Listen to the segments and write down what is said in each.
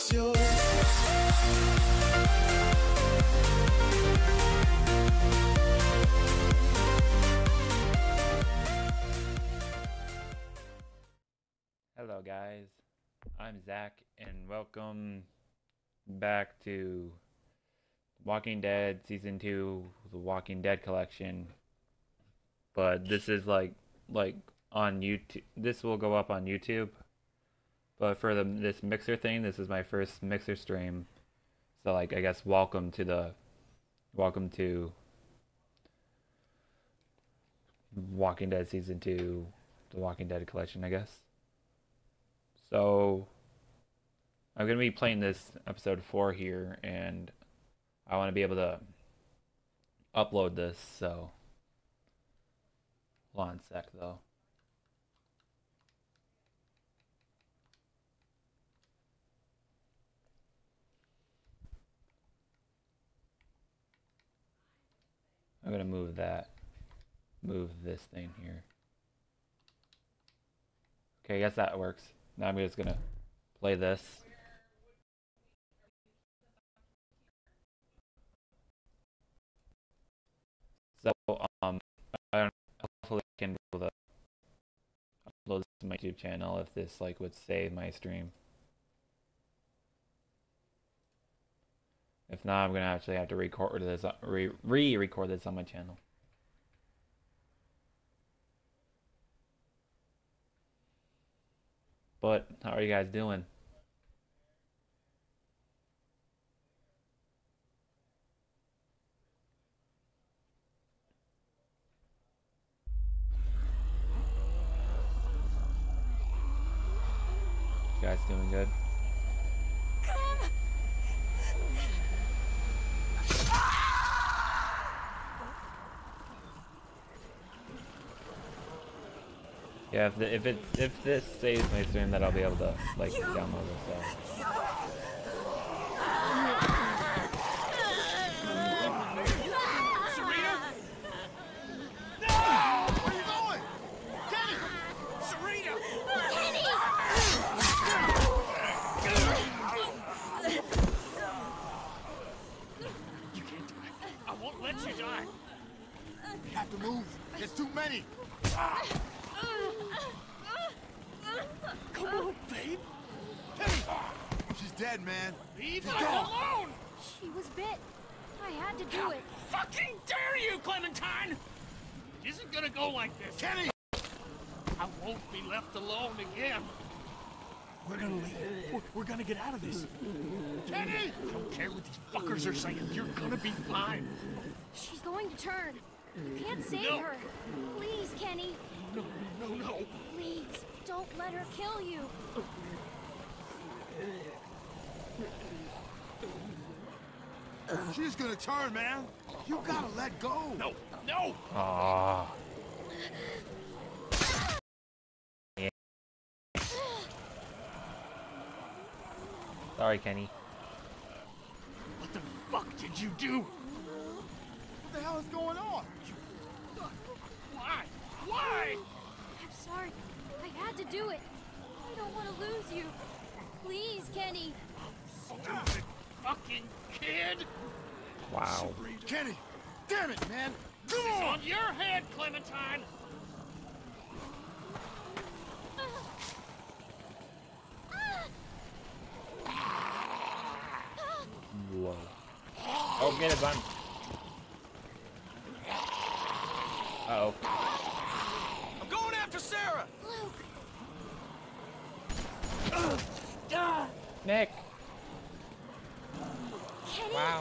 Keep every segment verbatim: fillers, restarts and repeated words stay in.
what's yours? Hello guys, I'm Zach and welcome back to Walking Dead Season two, The Walking Dead Collection. But this is like like on YouTube. This will go up on YouTube. But for the this Mixer thing, this is my first Mixer stream. So like I guess welcome to the welcome to Walking Dead Season two, The Walking Dead Collection, I guess. So I'm gonna be playing this episode four here, and I want to be able to upload this. So hold on a sec, though. I'm gonna move that, move this thing here. Okay, I guess that works. Now I'm just gonna play this. So, um, I don't know, hopefully I can be able to upload this to my YouTube channel if this, like, would save my stream. If not, I'm gonna actually have to record this, re- re-record this on my channel. But, how are you guys doing? You guys doing good? Yeah, if the, if it if this saves my stream, then I'll be able to like download it. So. Serena? No! Where are you going? Kenny! Serena! Kenny! You can't die. I won't let you die. We have to move. There's too many. Come on, babe. Kenny! She's dead, man. Leave her alone! She was bit. I had to do How it. fucking dare you, Clementine! It isn't gonna go like this. Kenny! I won't be left alone again. We're gonna leave. We're, we're gonna get out of this. Kenny! I don't care what these fuckers are saying. You're gonna be fine. She's going to turn. You can't save No. her. Please, Kenny. No, no, no. Please, don't let her kill you. She's gonna turn, man. You gotta let go. No, no. Aww. Yeah. Sorry, Kenny. What the fuck did you do? What the hell is going on? You... Why? Why? I'm sorry. I had to do it. I don't want to lose you. Please, Kenny. Stupid fucking kid. Wow. Kenny, damn it, man. Come on. On your head, Clementine. Whoa. Oh, get it, bun. Uh oh. I'm going after Sarah. Luke. Nick. Kenny. Wow.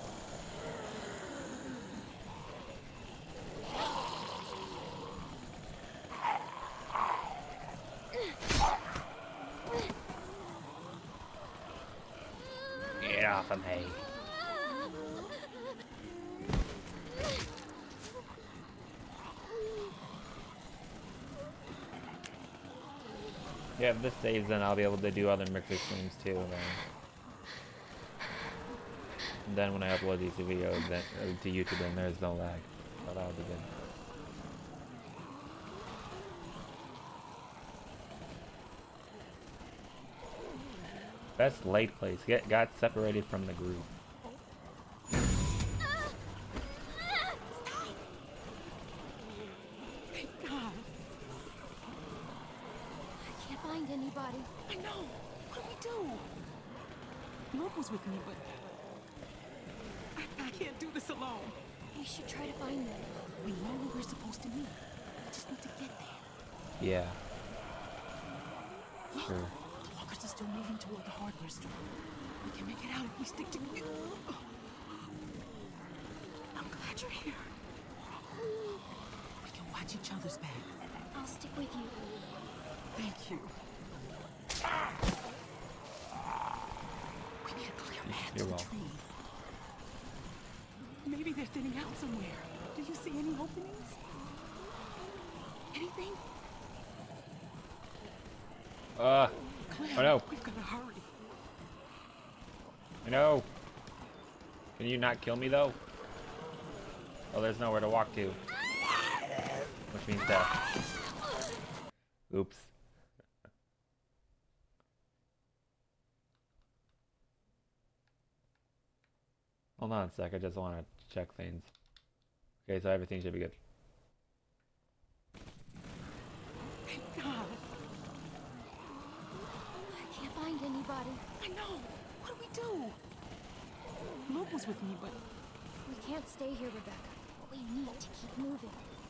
Get off of me. Yeah, if this saves, then I'll be able to do other Mixer streams too. Then, and then when I upload these videos then, uh, to YouTube, then there's no lag. So that'll be good. Best laid place. Get got separated from the group. Thank God. I can't find anybody. I know. What do we do? Luke was with me, but I, I can't do this alone. We should try to find them. We know where we're supposed to meet. We just need to get there. Yeah. Look, Sure. the walkers are still moving toward the hardware store. We can make it out if we stick together. I'm glad you're here. We can watch each other's backs. I'll stick with you. Thank you. We need a clear path to You're the welcome. trees. Maybe they're thinning out somewhere. Do you see any openings? Anything? Uh, Claire, oh no. we've got to hurry. No. Can you not kill me though? Oh, there's nowhere to walk to. Which means death. Oops. Hold on a sec, I just want to check things. Okay, so everything should be good. Thank God. I can't find anybody. I know. What do we do? Luke was with me, but We can't stay here, Rebecca. We need to keep moving.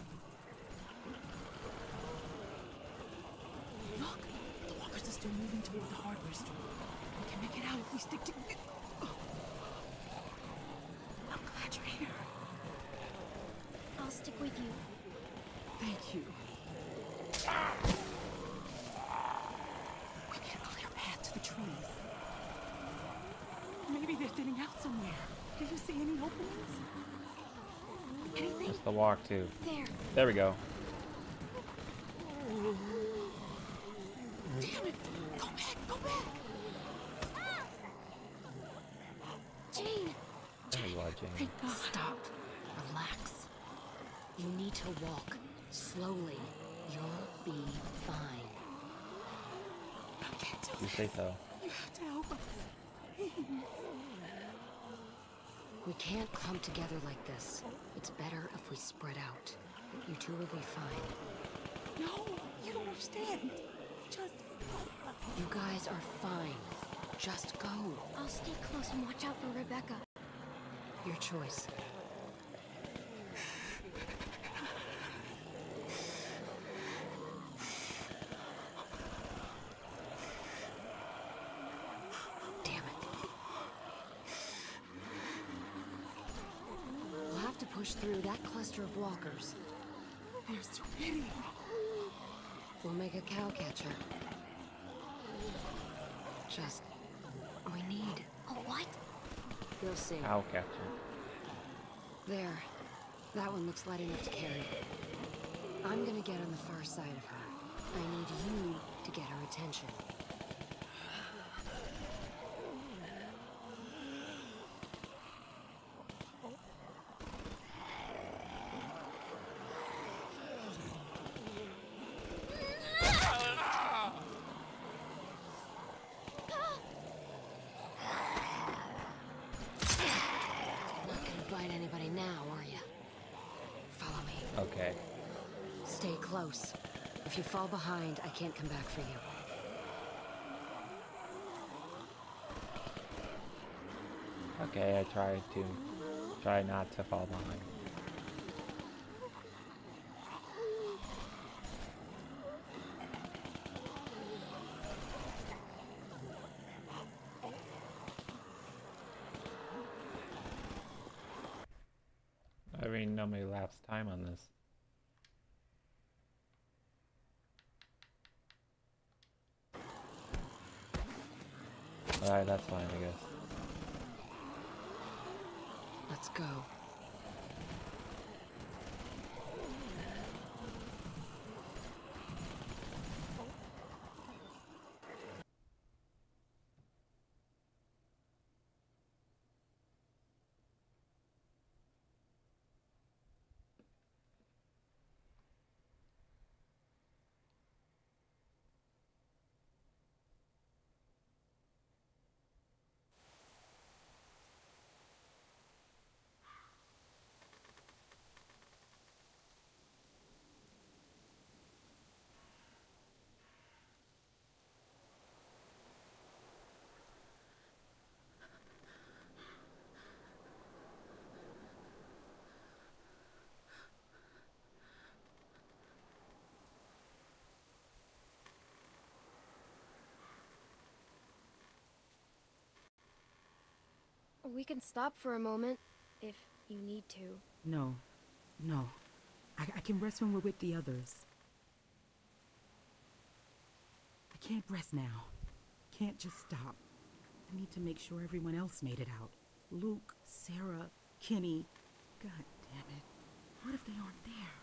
look, the walkers are still moving toward the hardware store. We can make it out if we stick together. I'm glad you're here. I'll stick with you. Thank you. We need a clear path to the trees. Maybe they're thinning out somewhere. Do you see any openings? Anything? Where's the walk to? There. There we go. Damn it! Go back! Go back! Jane! There you are, Jane. Thank God. Stop. Relax. You need to walk slowly. You'll be fine. I can't do You this. say so. You have to help us. Please. We can't come together like this. It's better if we spread out. You two will be fine. No, you don't understand. Just... You guys are fine. Just go. I'll stay close and watch out for Rebecca. Your choice. Damn it. We'll have to push through that cluster of walkers. There's too many. We'll make a cow catcher. Just... we need... A what? You'll see. Cow catcher. There. That one looks light enough to carry. I'm gonna get on the far side of her. I need you to get her attention. Not gonna bite anybody now, are you? Follow me. Okay. Stay close. If you fall behind, I can't come back for you. Okay, I tried to try not to fall behind. I mean, nobody lapsed time on this. Alright, that's fine, I guess. Let's go. We can stop for a moment, if you need to. No. No. I, I can rest when we're with the others. I can't rest now. Can't just stop. I need to make sure everyone else made it out. Luke, Sarah, Kenny. God damn it. What if they aren't there?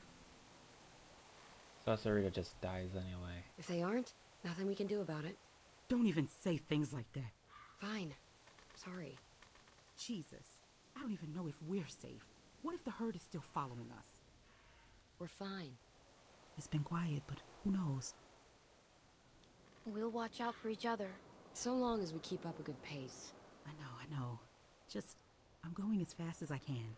So Sarita just dies anyway. If they aren't, nothing we can do about it. Don't even say things like that. Fine. Sorry. Jesus. I don't even know if we're safe. What if the herd is still following us? We're fine. It's been quiet, but who knows? We'll watch out for each other. So long as we keep up a good pace. I know, I know. Just, I'm going as fast as I can.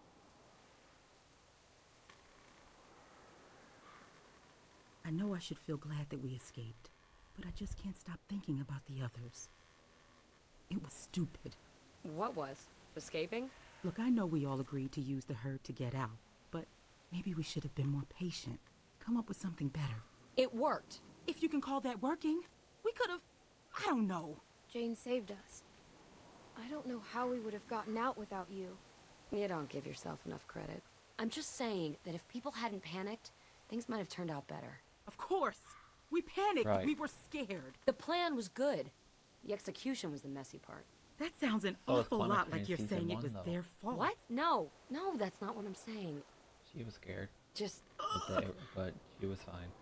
I know I should feel glad that we escaped, but I just can't stop thinking about the others. It was stupid. What was? Escaping? Look, I know we all agreed to use the herd to get out, but maybe we should have been more patient. Come up with something better. It worked. If you can call that working, we could have... I don't know. Jane saved us. I don't know how we would have gotten out without you. You don't give yourself enough credit. I'm just saying that if people hadn't panicked, things might have turned out better. Of course. We panicked. Right. We were scared. The plan was good. The execution was the messy part. That sounds an Oh, it's awful Clementine lot like you're season saying it one, was though. their fault. What? No. No, that's not what I'm saying. She was scared, Just... but, they, but she was fine.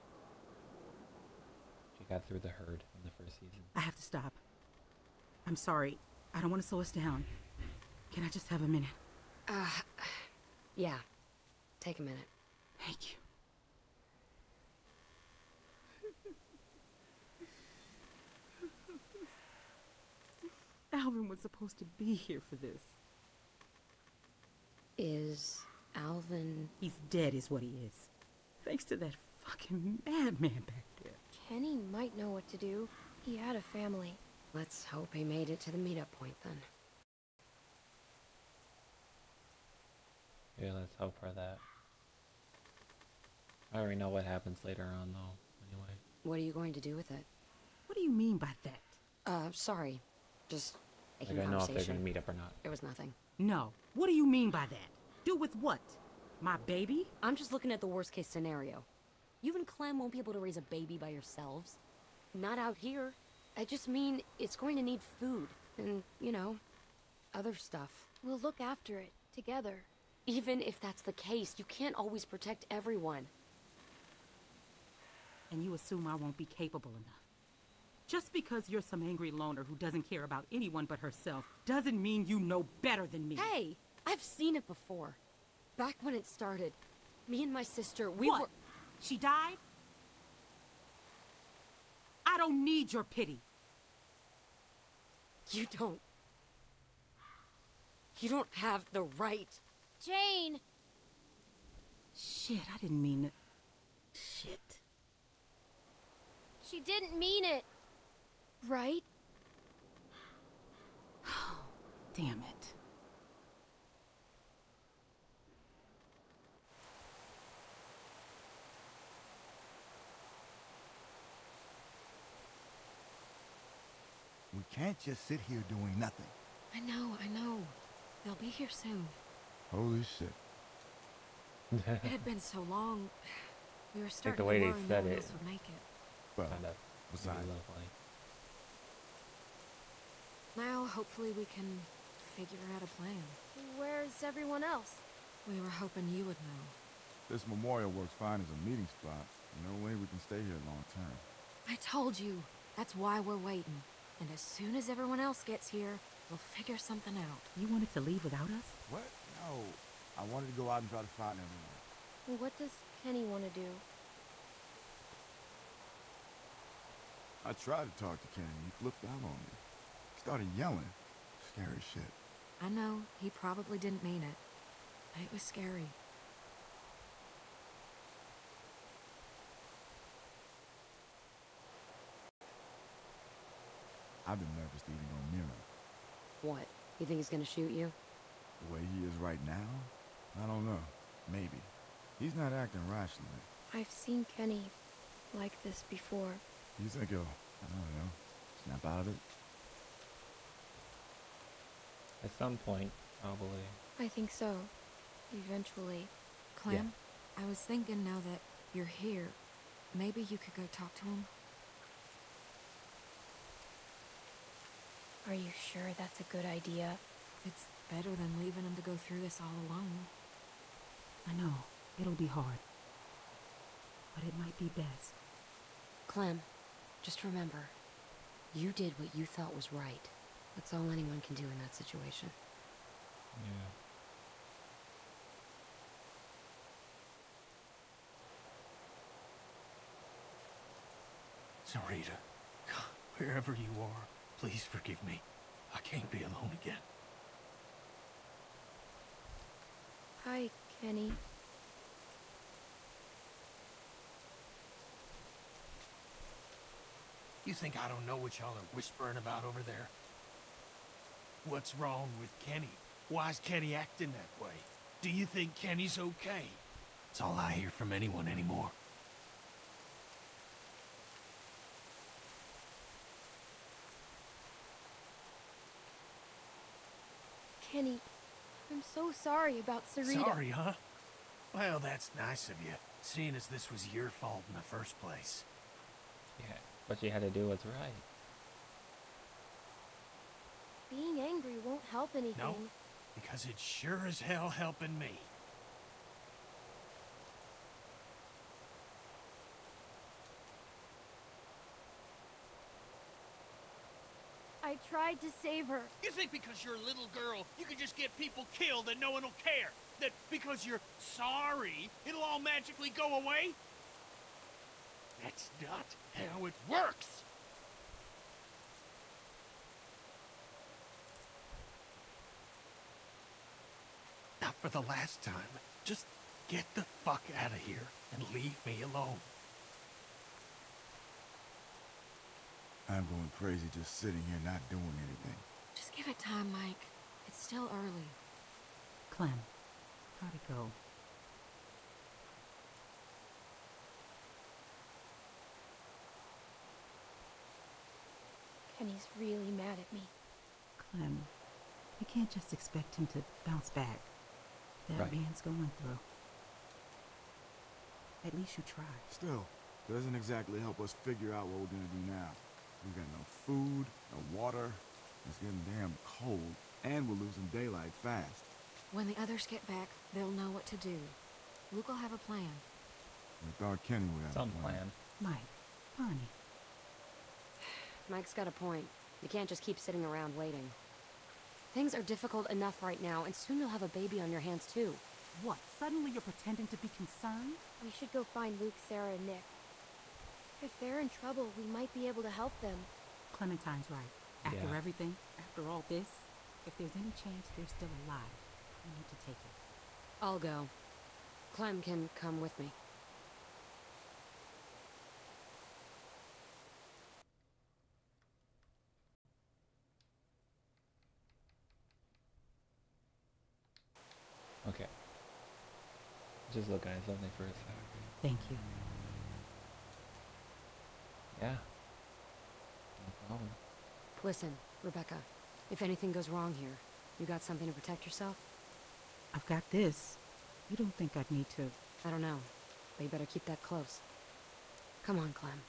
She got through the herd in the first season. I have to stop. I'm sorry. I don't want to slow us down. Can I just have a minute? Uh... Yeah. Take a minute. Thank you. Alvin was supposed to be here for this. Is Alvin... He's dead is what he is. Thanks to that fucking madman back there. Kenny might know what to do. He had a family. Let's hope he made it to the meetup point then. Yeah, let's hope for that. I already know what happens later on, though, anyway. What are you going to do with it? What do you mean by that? Uh, sorry. Just Like, making I know if they're conversation. gonna meet up or not. It was nothing. No. What do you mean by that? Do with what? My baby? I'm just looking at the worst case scenario. You and Clem won't be able to raise a baby by yourselves. Not out here. I just mean it's going to need food. And, you know, other stuff. We'll look after it, together. Even if that's the case, you can't always protect everyone. And you assume I won't be capable enough. Just because you're some angry loner who doesn't care about anyone but herself doesn't mean you know better than me. Hey, I've seen it before. Back when it started, me and my sister, we What? were... She died? I don't need your pity. You don't... You don't have the right. Jane! Shit, I didn't mean it. Shit. She didn't mean it! Right? Damn it. We can't just sit here doing nothing. I know, I know. They'll be here soon. Holy shit. It had been so long. We were starting the way to they worry said no one it. else would make it. Well, Kind of. besides, Lovely. Now, hopefully we can figure out a plan. Where's everyone else? We were hoping you would know. this memorial works fine as a meeting spot. No way we can stay here long term. I told you. That's why we're waiting. And as soon as everyone else gets here, we'll figure something out. You wanted to leave without us? What? No. I wanted to go out and try to find everyone. What does Kenny want to do? I tried to talk to Kenny. He flipped out on me. Started yelling. Scary shit. I know, he probably didn't mean it. But it was scary. I've been nervous to even go near him. What? You think he's gonna shoot you? The way he is right now? I don't know. Maybe. He's not acting rationally. I've seen Kenny like this before. You think he'll, I don't know, snap out of it? I At some point, probably. I think so. Eventually. Clem, I was thinking now that you're here, maybe you could go talk to him. Are you sure that's a good idea? It's better than leaving him to go through this all alone. I know, it'll be hard. But it might be best. Clem, just remember, you did what you thought was right. That's all anyone can do in that situation. Yeah. Sarita, God, wherever you are, please forgive me. I can't be alone again. Hi, Kenny. You think I don't know what y'all are whispering about over there? What's wrong with Kenny? Why's Kenny acting that way? Do you think Kenny's okay? That's all I hear from anyone anymore. Kenny, I'm so sorry about Sarita. Sorry, huh? Well, that's nice of you, seeing as this was your fault in the first place. Yeah. What you had to do was right. Being angry won't help anything. No, because it's sure as hell helping me. I tried to save her. You think because you're a little girl, you can just get people killed and no one will care? That because you're sorry, it'll all magically go away? That's not how it works! Now for the last time, just get the fuck out of here and leave me alone. I'm going crazy just sitting here not doing anything. Just give it time, Mike. It's still early. Clem, how'd it go? Kenny's really mad at me. Clem, you can't just expect him to bounce back. That Right. man's going through. At least you tried. Still, doesn't exactly help us figure out what we're gonna do now. We got no food, no water, it's getting damn cold, and we're losing daylight fast. When the others get back, they'll know what to do. Luke will have a plan. We thought Kenny would have Some a plan. plan. Mike, Bonnie, Mike's got a point. You can't just keep sitting around waiting. Things are difficult enough right now, and soon you'll have a baby on your hands too. what? Suddenly you're pretending to be concerned? We should go find Luke, Sarah, and Nick. If they're in trouble, we might be able to help them. Clementine's right. After Yeah. everything, after all this, if there's any chance they're still alive, we need to take it. I'll go. Clem can come with me. Okay. Just looking at something for a sec. Thank you. Yeah. No problem. Listen, Rebecca, if anything goes wrong here, you got something to protect yourself? I've got this. You don't think I'd need to... I don't know, but you better keep that close. Come on, Clem.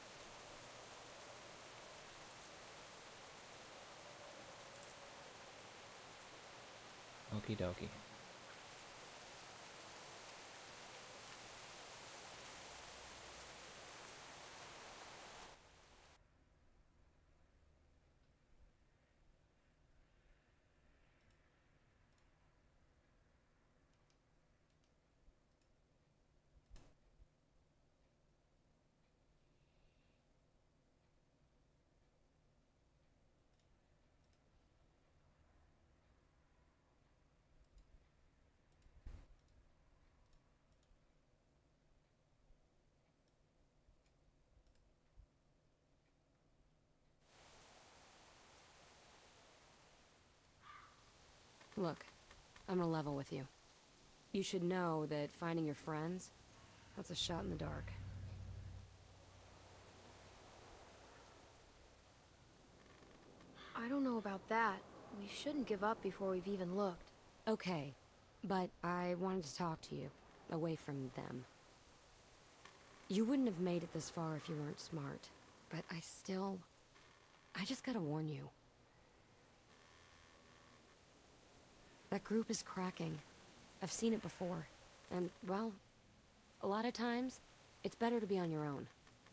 Okie dokie. Look, I'm gonna level with you. You should know that finding your friends, that's a shot in the dark. I don't know about that, We shouldn't give up before we've even looked. Okay, but I wanted to talk to you, away from them. You wouldn't have made it this far if you weren't smart, but I still... I just gotta warn you. That group is cracking. I've seen it before, and, well, a lot of times, it's better to be on your own.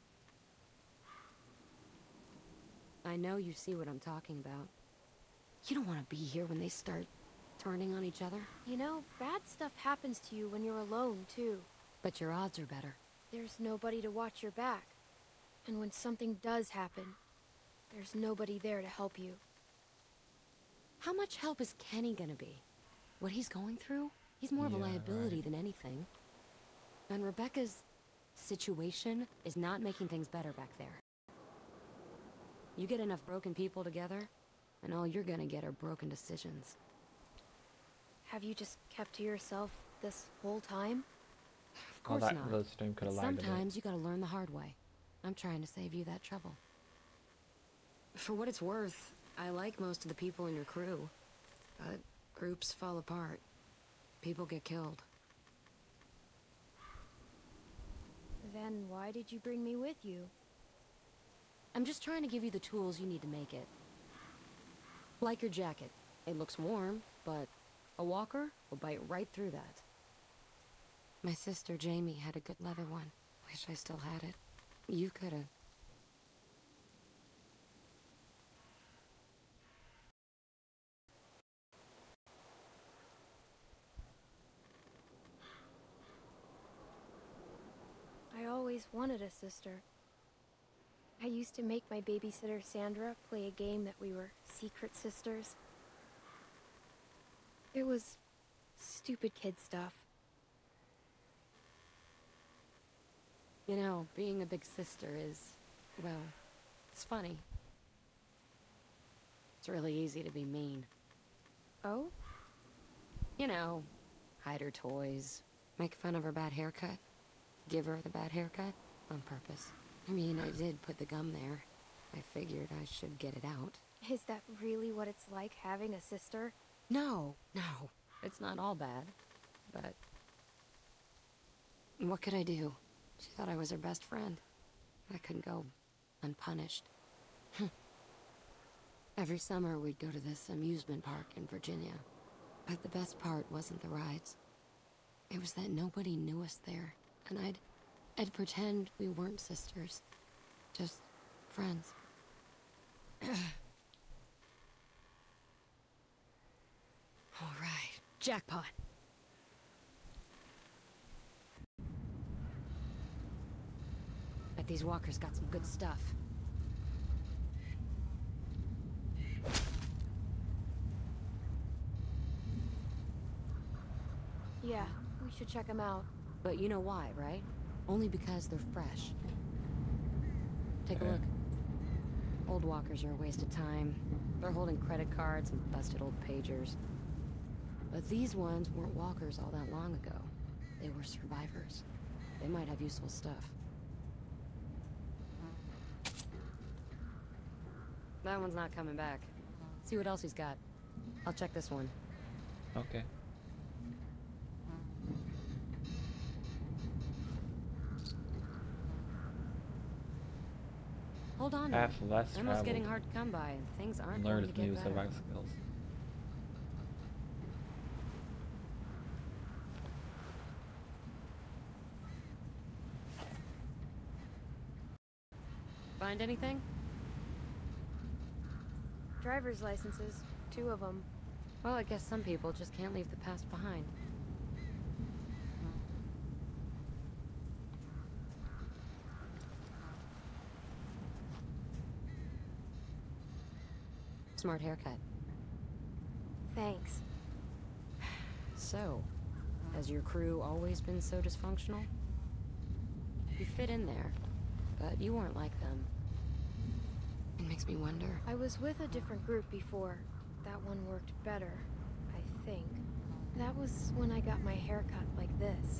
I know you see what I'm talking about. You don't want to be here when they start turning on each other. You know, bad stuff happens to you when you're alone, too. But your odds are better. There's nobody to watch your back. And when something does happen, there's nobody there to help you. How much help is Kenny gonna be? What he's going through? He's more of a Yeah, liability right. than anything. And Rebecca's situation is not making things better back there. You get enough broken people together, and all you're gonna get are broken decisions. Have you just kept to yourself this whole time? Of All course that not. little stream could But have lied to me. sometimes you gotta learn the hard way. I'm trying to save you that trouble. For what it's worth, I like most of the people in your crew. But groups fall apart. People get killed. Then why did you bring me with you? I'm just trying to give you the tools you need to make it. Like your jacket. It looks warm, but a walker will bite right through that. My sister Jamie had a good leather one. Wish I still had it. You could've. I always wanted a sister. I used to make my babysitter Sandra play a game that we were secret sisters. It was stupid kid stuff. You know, being a big sister is, well, it's funny. It's really easy to be mean. Oh? You know, hide her toys, make fun of her bad haircut, give her the bad haircut on purpose. I mean, I did put the gum there. I figured I should get it out. Is that really what it's like having a sister? No, no, it's not all bad, but... what could I do? She thought I was her best friend. I couldn't go unpunished. Every summer we'd go to this amusement park in Virginia. But the best part wasn't the rides. It was that nobody knew us there, and I'd... I'd pretend we weren't sisters. Just friends. All right, jackpot. Bet these walkers got some good stuff. Yeah, we should check them out. But you know why, right? Only because they're fresh. Take a Okay. look. Old walkers are a waste of time. They're holding credit cards and busted old pagers. But these ones weren't walkers all that long ago. They were survivors. They might have useful stuff. That one's not coming back. See what else he's got. I'll check this one. Okay. Hold on. Path less Ammo's traveled. getting hard to come by, and things aren't Learn going to get new better. survival skills. Find anything? Driver's licenses, two of them. Well, I guess some people just can't leave the past behind. Smart haircut. Thanks. So, has your crew always been so dysfunctional? You fit in there, but you weren't like them. It makes me wonder. I was with a different group before. That one worked better, I think. That was when I got my hair cut like this.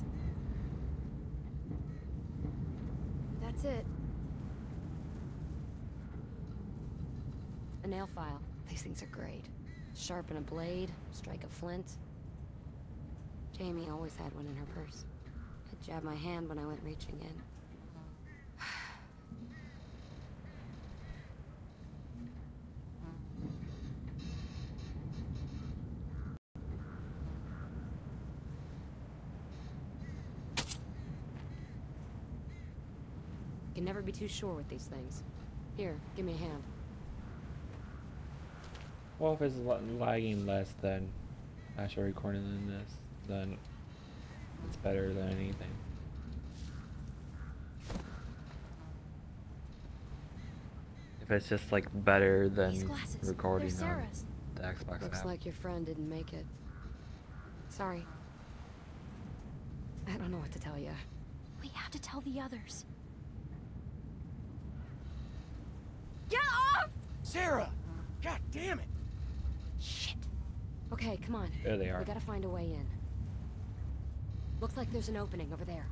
That's it. A nail file. These things are great. Sharpen a blade, strike a flint. Jamie always had one in her purse. I'd jab my hand when I went reaching in. Can never be too sure with these things. Here, give me a hand. Well, if it's la- lagging less than actual recording than this, then it's better than anything. If it's just like better These than glasses, recording they're on Sarah's. the Xbox Looks app. like your friend didn't make it. Sorry. I don't know what to tell you. We have to tell the others. Get off! Sarah! God damn it! Shit. Okay, come on. There they are. We gotta find a way in. Looks like there's an opening over there.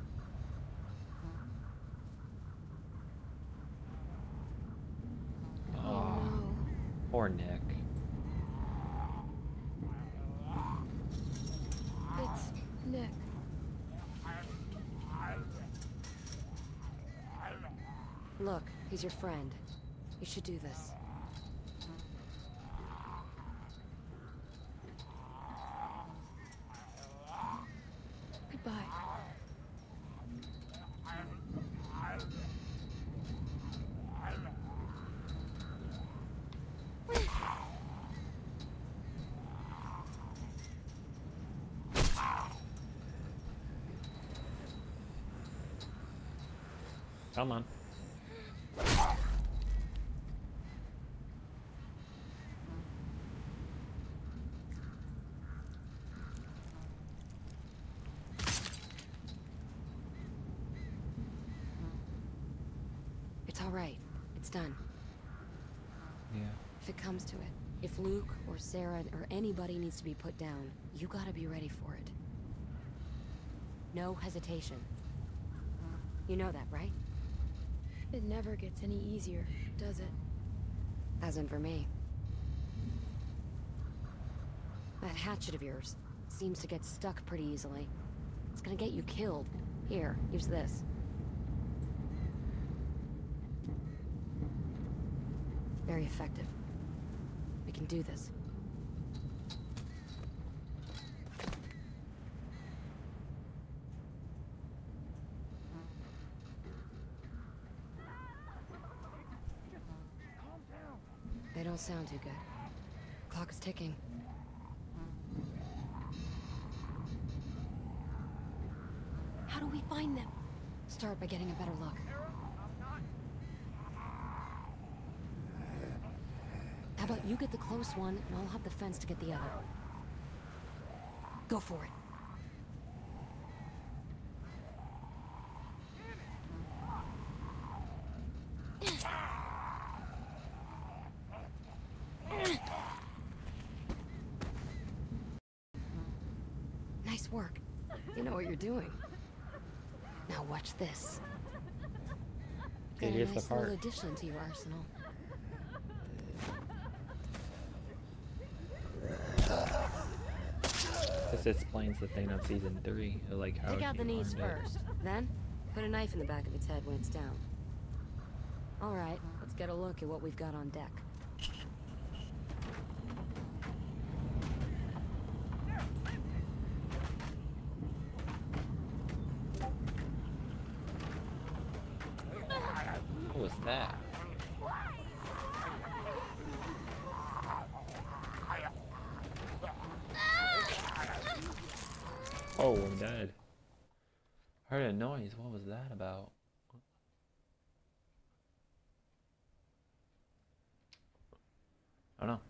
Oh, No. poor Nick. It's Nick. Look, he's your friend. You should do this. Goodbye. Come on. It's all right. It's done. Yeah. If it comes to it, if Luke or Sarah or anybody needs to be put down, you gotta be ready for it. No hesitation. You know that, right? It never gets any easier, does it? Hasn't for me. That hatchet of yours seems to get stuck pretty easily. It's gonna get you killed. Here, use this. Very effective. We can do this. They don't sound too good. Clock is ticking. How do we find them? Start by getting a better look. How about you get the close one, and I'll have the fence to get the other. Go for it. Nice work. You know what you're doing. Now watch this. Okay, Got a here's the nice little part. addition to your arsenal. This explains the thing on season three, like how Take out the he knees learned it. first. Then, put a knife in the back of its head when it's down. Alright, let's get a look at what we've got on deck. What was that? Oh, I'm dead. Heard a noise. What was that about? I don't know.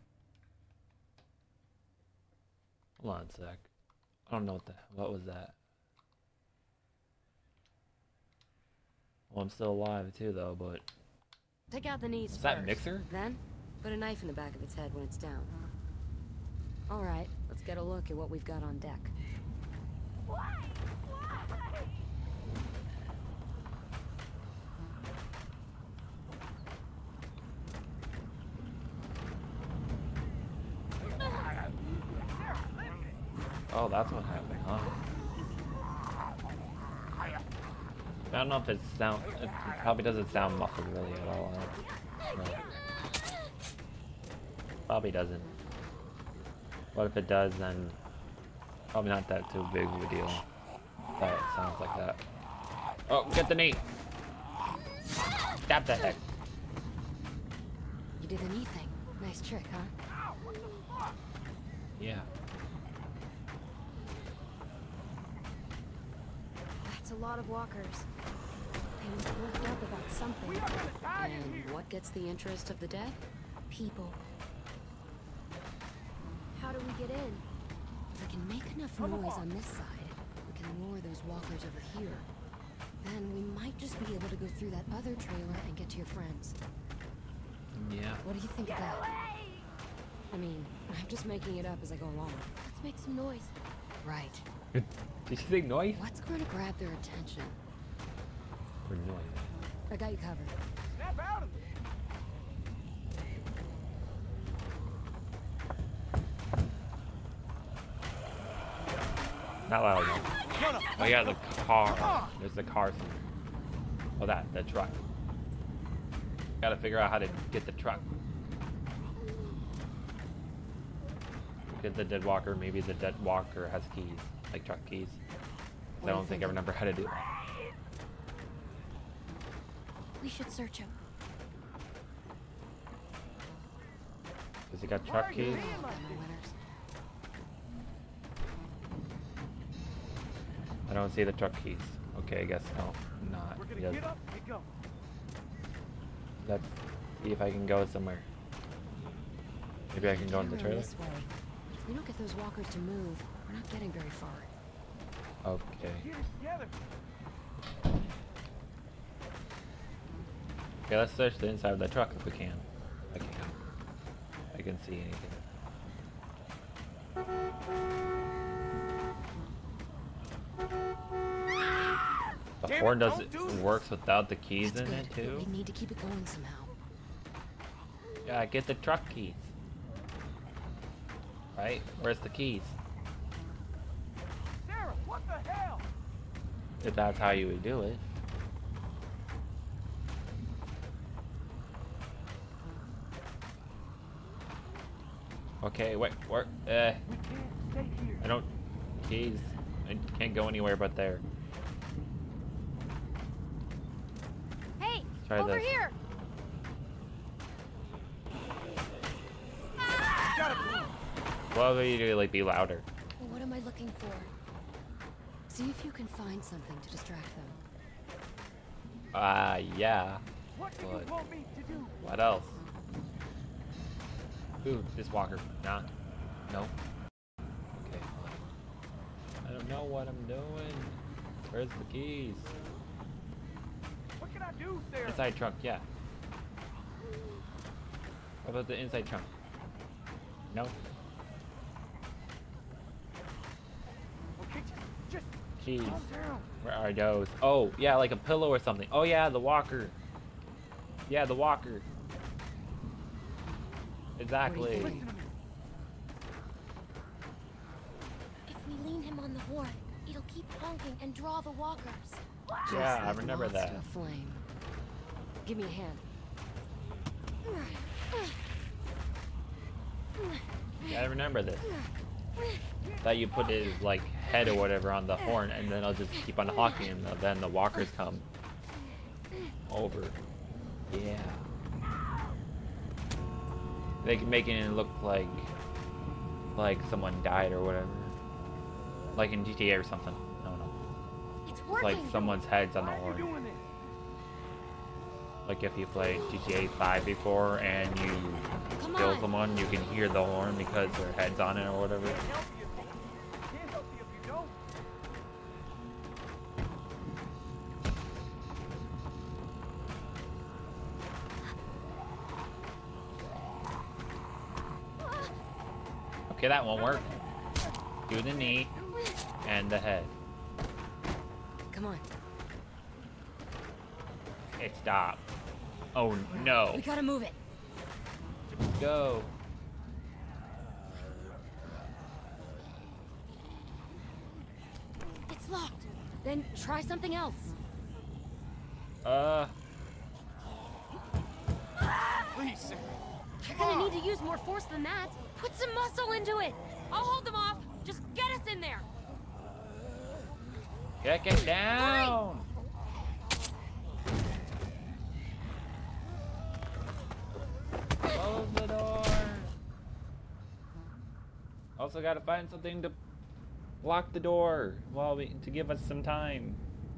Hold on a sec. I don't know what the what was that. Well, I'm still alive too, though. But Take out the knees is first. that Mixer? Then, put a knife in the back of its head when it's down. Alright, let's get a look at what we've got on deck. Oh, that's what happened, huh? I don't know if it sound. It probably doesn't sound muffled really at all. Huh? No. Probably doesn't. What if it does? Then probably not that too big of a deal. But it sounds like that. Oh, get the knee! Stab the heck! You did the knee thing. Nice trick, huh? Yeah. That's a lot of walkers. They was worked up about something. And what gets the interest of the dead? People. How do we get in? If we can make enough noise on this side, we can lure those walkers over here. Then we might just be able to go through that other trailer and get to your friends. Yeah. What do you think of that? I mean, I'm just making it up as I go along. Let's make some noise. Right. Did you say noise? What's going to grab their attention? Or noise? I got you covered. Snap out of it. Not loud enough. Oh yeah, the car. There's the car somewhere. Oh, that, the truck. Gotta figure out how to get the truck. Get the dead walker. Maybe the dead walker has keys, like truck keys. I don't think I remember how to do that. We should search him. Does he got truck keys? I don't see the truck keys. Okay, I guess no, not. We're He gonna doesn't. get up and go. Let's see if I can go somewhere. Maybe I can go in the trailer. This way. If we don't get those walkers to move, we're not getting very far. Okay. Get it together. Okay, let's search the inside of the truck if we can. I can. I can see anything. The Damn horn it, does don't it do this. works without the keys That's in good, it but too. we need to keep it going somehow. Yeah, get the truck keys. Right? Where's the keys? Sarah, what the hell? If that's how you would do it. Okay, wait, where? Uh, We can't stay here. I don't. Keys. I can't go anywhere but there. Hey, Try over this. here! Gotta move. What would you do? Like, be louder? Well, what am I looking for? See if you can find something to distract them. Ah, uh, yeah. What do What? you want me to do? What else? Ooh, this walker. Nah. No. Okay. I don't know what I'm doing. Where's the keys? What can I do, Sarah? Inside trunk, yeah. What about the inside trunk? No. Okay, just, just Keys. calm down. Where are those? Oh, yeah, like a pillow or something. Oh yeah, the walker. Yeah, the walker. Exactly. think? Listen to me. If we lean him on the horn, it'll keep honking and draw the walkers. Just Yeah, I like remember moths that. to a flame. Give me a hand. Yeah, I remember this. That you put his like head or whatever on the horn, and then I'll just keep on honking, and then the walkers come over. Yeah. They can making it look like like someone died or whatever, like in G T A or something. I don't know. It's It's working. like someone's head's on the Why are you horn. doing this? Like if you played G T A five before and you Come kill on. someone, you can hear the horn because their head's on it or whatever. Can't help you if you can't help you if you don't. Okay, that won't work. Do the knee and the head. Come on. It stopped. Oh no. We gotta move it. Go. locked. Then try something else. Uh. Please, Sarah. You're gonna need to use more force than that. Put some muscle into it. I'll hold them off. Just get us in there. Get it down. Close the door. Also gotta find something to lock the door while we to give us some time.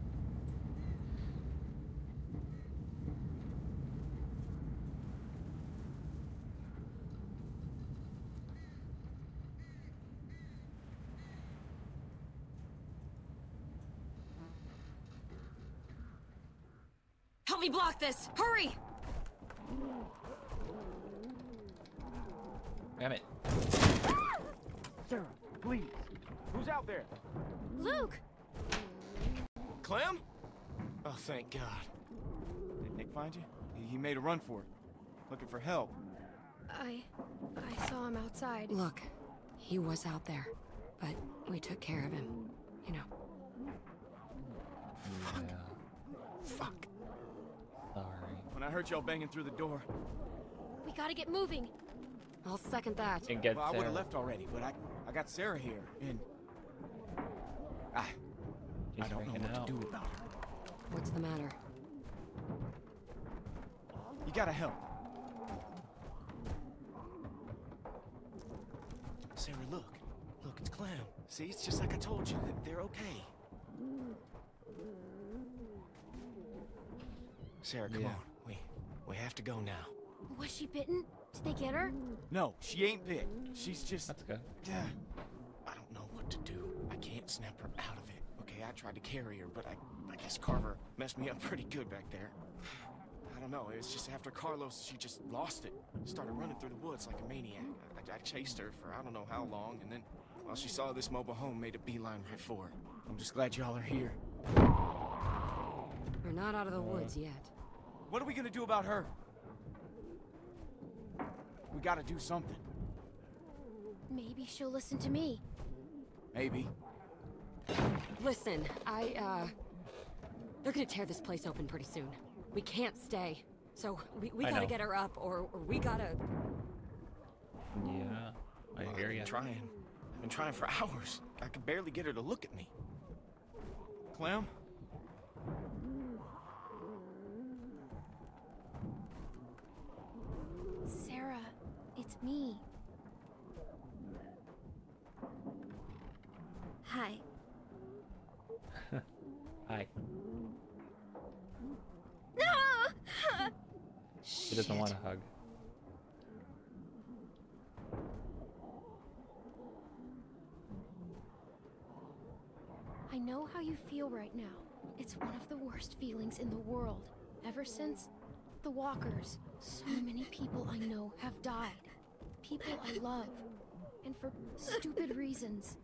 Help me block this. Hurry! Damn it. Sarah, please. Who's out there? Luke! Clem? Oh, thank God. Did Nick find you? He, he made a run for it. Looking for help. I... I saw him outside. Look, he was out there, but we took care of him. You know. Yeah. Fuck. Sorry. When I heard y'all banging through the door, We gotta get moving. I'll second that. And get well, I would Sarah. have left already, but I, I got Sarah here, and I, She's I don't know freaking what out. to do about her. What's the matter? You gotta help. Sarah, look. Look, it's Clem. See, it's just like I told you. that They're okay. Sarah, come Yeah. on. We, we have to go now. Was she bitten? Did they get her? No, she ain't bit. She's just. That's good. Yeah. I don't know what to do. I can't snap her out of it. Okay, I tried to carry her, but I, I guess Carver messed me up pretty good back there. I don't know. It was just after Carlos, she just lost it. Started running through the woods like a maniac. I, I chased her for I don't know how long, and then, while she saw this mobile home, made a beeline right for her. I'm just glad y'all are here. We're not out of the woods yet. What are we gonna do about her? We gotta do something. Maybe she'll listen to me. Maybe. Listen, I, uh... they're gonna tear this place open pretty soon. We can't stay. So, we, we I gotta know. get her up, or, or we gotta... Yeah. I Well, hear I've you. been trying. I've been trying for hours. I could barely get her to look at me. Clem? Sarah, it's me. Hi. Hi. No! She doesn't want a hug. I know how you feel right now. It's one of the worst feelings in the world. Ever since the walkers, so many people I know have died. People I love. And for stupid reasons.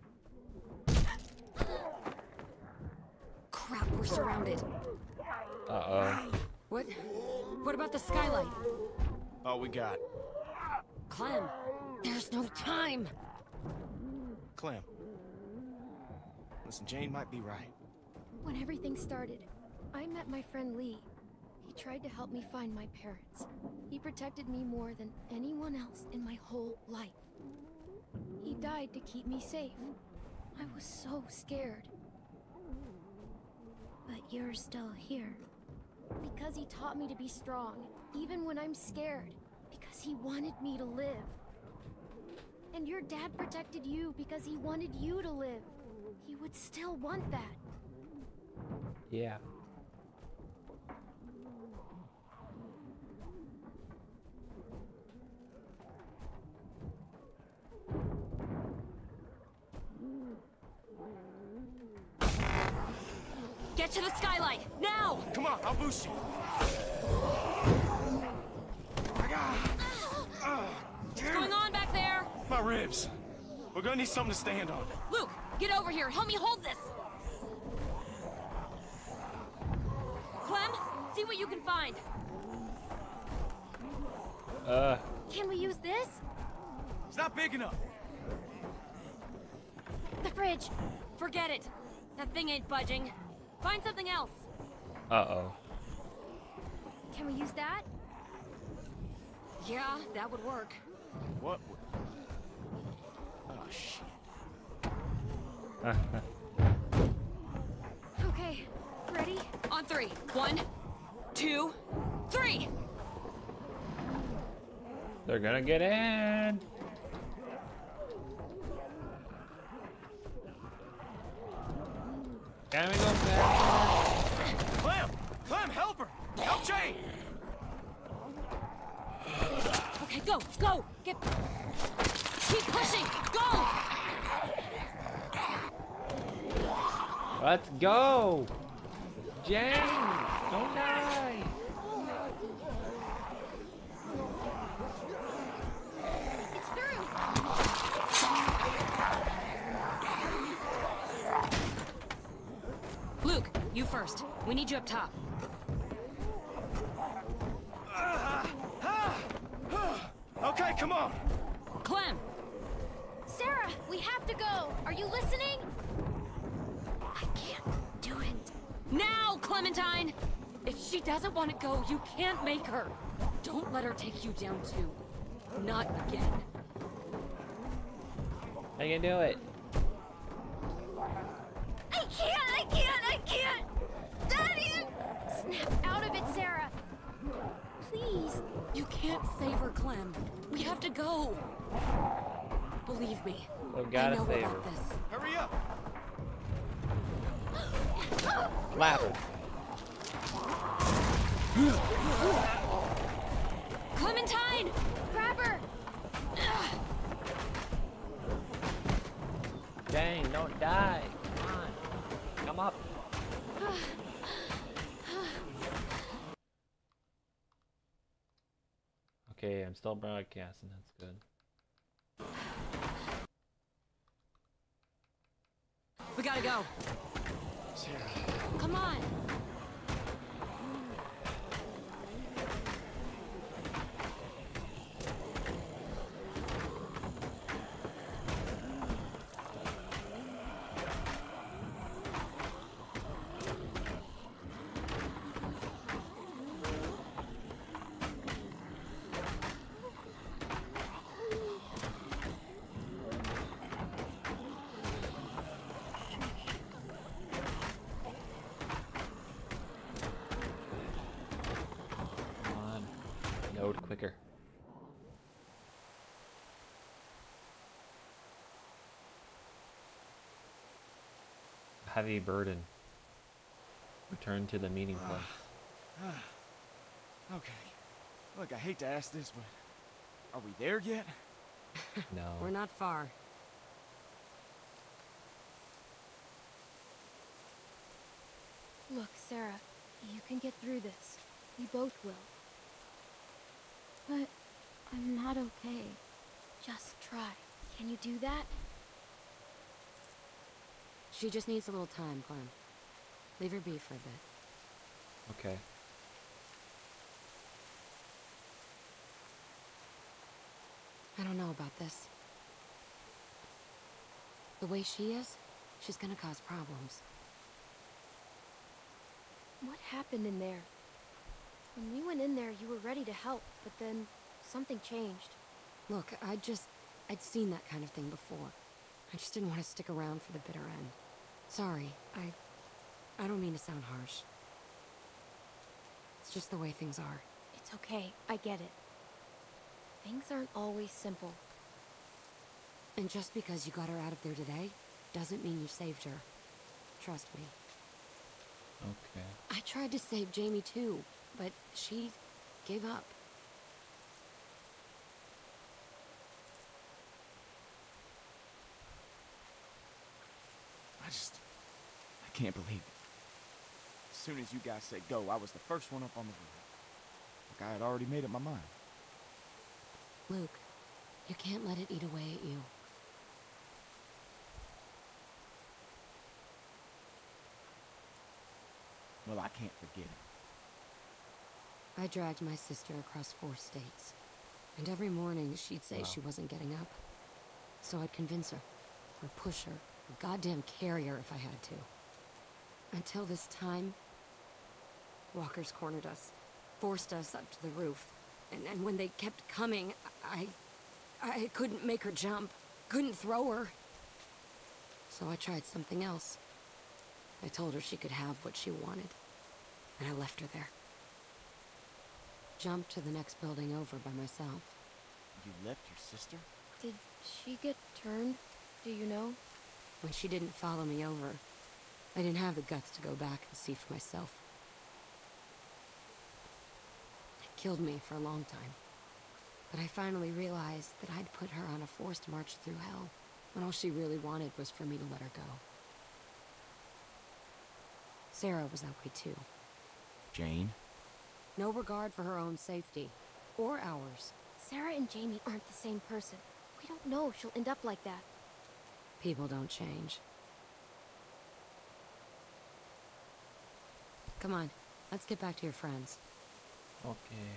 Crap, we're surrounded. Uh-oh. What? What about the skylight? All we got. Clem, there's no time. Clem. Listen, Jane might be right. When everything started, I met my friend Lee. He tried to help me find my parents. He protected me more than anyone else in my whole life. He died to keep me safe. I was so scared. But you're still here. Because he taught me to be strong, even when I'm scared. Because he wanted me to live. And your dad protected you because he wanted you to live. He would still want that. Yeah. Get to the skylight, now! Come on, I'll boost you. What's going on back there? My ribs. We're gonna need something to stand on. Luke, get over here. Help me hold this. Clem, see what you can find. Uh. Can we use this? It's not big enough. The fridge. Forget it. That thing ain't budging. Find something else. Uh-oh. Can we use that? Yeah, that would work. What? would- Oh, shit. Okay, ready? On three. One, two, three! They're gonna get in. Can we go back? Clem! Clem, help her! Help Jane! Okay, go, go! Get... Keep pushing! Go! Let's go! Jane! Don't die! It's through! Luke, you first. We need you up top. Okay, come on! Clem! Sarah, we have to go! Are you listening? I can't do it. Now, Clementine! If she doesn't want to go, you can't make her. Don't let her take you down too. Not again. I can do it. I can't! I can't! I can't! Daddy! Snap out of it, Sarah! Please! You can't save her, Clem. We have to go. Believe me. We I gotta know save about her. this. Hurry up! Slap her. Clementine! Grab her! Jane, don't die. Come on. Come up. Okay, I'm still broadcasting. That's good. We gotta go. Come on. Come on. Load quicker. Heavy burden. Return to the meeting place. Okay. Look, I hate to ask this, but are we there yet? No. We're not far. Look, Sarah, you can get through this. We both will. But I'm not okay. Just try. Can you do that? She just needs a little time, Clem. Leave her be for a bit. Okay. I don't know about this. The way she is, she's gonna cause problems. What happened in there? When we went in there, you were ready to help, but then something changed. Look, I just... I'd seen that kind of thing before. I just didn't want to stick around for the bitter end. Sorry, I... I don't mean to sound harsh. It's just the way things are. It's okay, I get it. Things aren't always simple. And just because you got her out of there today, doesn't mean you saved her. Trust me. Okay. I tried to save Jamie too, but she gave up. I just... I can't believe it. As soon as you guys said go, I was the first one up on the roof. Like I had already made up my mind. Luke, you can't let it eat away at you. Well, I can't forget it. I dragged my sister across four states. And every morning she'd say Wow. she wasn't getting up. So I'd convince her, or push her, or goddamn carry her if I had to. Until this time, walkers cornered us, forced us up to the roof. And, and when they kept coming, I... I couldn't make her jump. Couldn't throw her. So I tried something else. I told her she could have what she wanted. And I left her there. Jumped to the next building over by myself. You left your sister? Did she get turned? Do you know? When she didn't follow me over, I didn't have the guts to go back and see for myself. It killed me for a long time. But I finally realized that I'd put her on a forced march through hell, when all she really wanted was for me to let her go. Sarah was that way too. Jane? No regard for her own safety, or ours. Sarah and Jamie aren't the same person. We don't know she'll end up like that. People don't change. Come on, let's get back to your friends. Okay.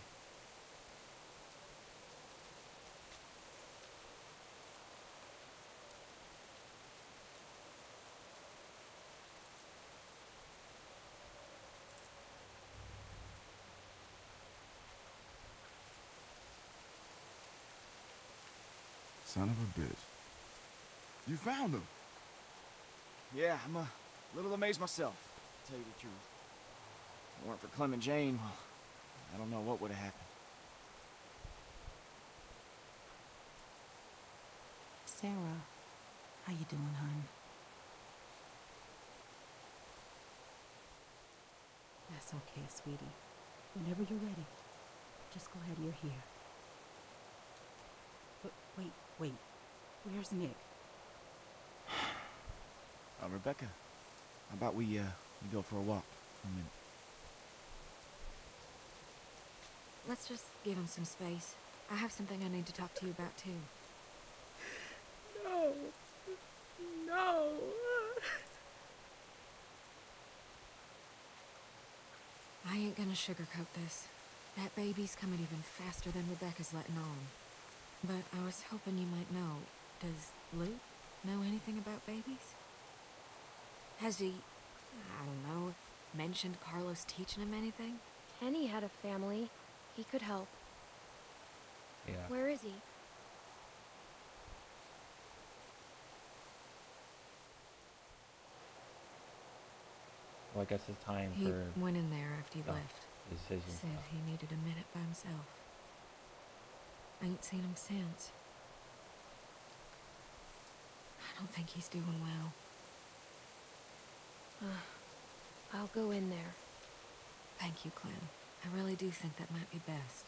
Son of a bitch. You found them. Yeah, I'm a little amazed myself, to tell you the truth. If it weren't for Clem and Jane, well, I don't know what would have happened. Sarah, how you doing, hon? That's okay, sweetie. Whenever you're ready, just go ahead, you're here. But wait, wait. Where's Nick? Uh, Rebecca, how about we, uh, we go for a walk for a minute? Let's just give him some space. I have something I need to talk to you about, too. No. No. I ain't gonna sugarcoat this. That baby's coming even faster than Rebecca's letting on. But I was hoping you might know. Does Luke know anything about babies? Has he, I don't know, mentioned Carlos teaching him anything? Kenny had a family. He could help. Yeah. Where is he? Well, I guess it's time He for went in there after you oh, left. decision. Said he needed a minute by himself. I ain't seen him since. I don't think he's doing well. Uh, I'll go in there. Thank you, Clem. I really do think that might be best.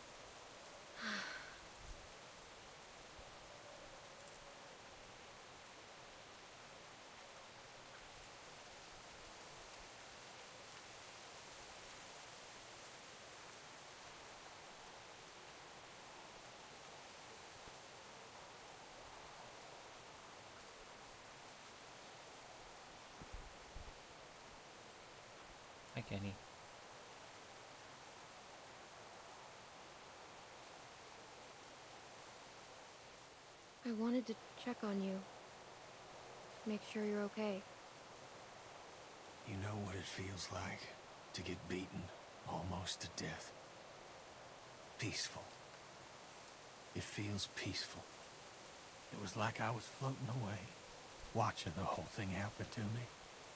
Hi, Kenny. I wanted to check on you. Make sure you're okay. You know what it feels like to get beaten almost to death. Peaceful. It feels peaceful. It was like I was floating away, watching the whole thing happen to me.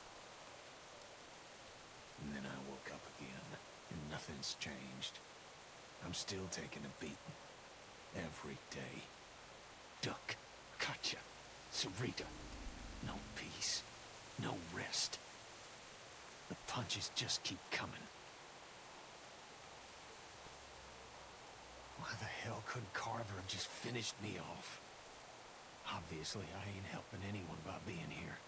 And then I woke up again, and nothing's changed. I'm still taking a beating. Every day. Duck, Katjaa, Sarita. No peace. No rest. The punches just keep coming. Why the hell couldn't Carver have just finished me off? Obviously, I ain't helping anyone by being here.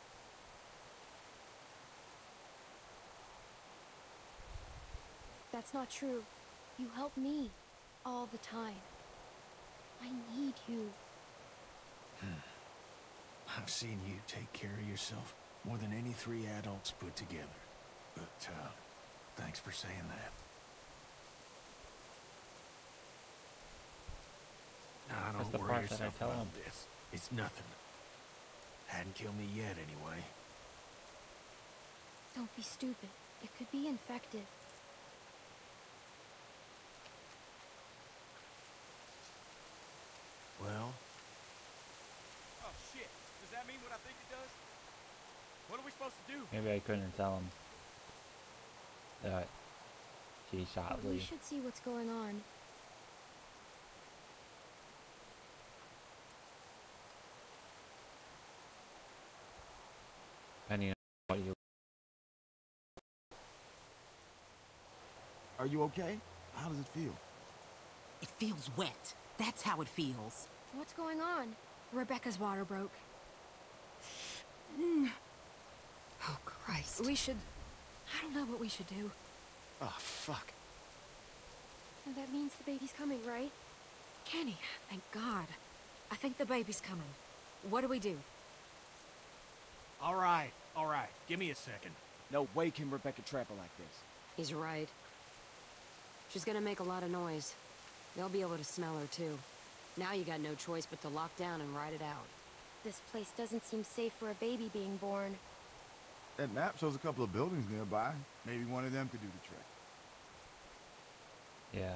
That's not true. You help me. All the time. I need you. I've seen you take care of yourself more than any three adults put together. But, uh, thanks for saying that. Now, That's don't the worry part that I yourself tell about him. this. It's nothing. Hadn't killed me yet, anyway. Don't be stupid. It could be infected. Well... Oh, shit. Does that mean what I think it does? What are we supposed to do? Maybe I couldn't tell him that she shot But we Lee. should see what's going on. Depending on what you. Are you okay? How does it feel? It feels wet. That's how it feels. What's going on? Rebecca's water broke. Oh, Christ. We should... I don't know what we should do. Oh, fuck. And that means the baby's coming, right? Kenny, thank God. I think the baby's coming. What do we do? All right, all right. Give me a second. No way can Rebecca trap her like this. He's right. She's gonna make a lot of noise. They'll be able to smell her, too. Now you got no choice but to lock down and ride it out. This place doesn't seem safe for a baby being born. That map shows a couple of buildings nearby. Maybe one of them could do the trick. Yeah.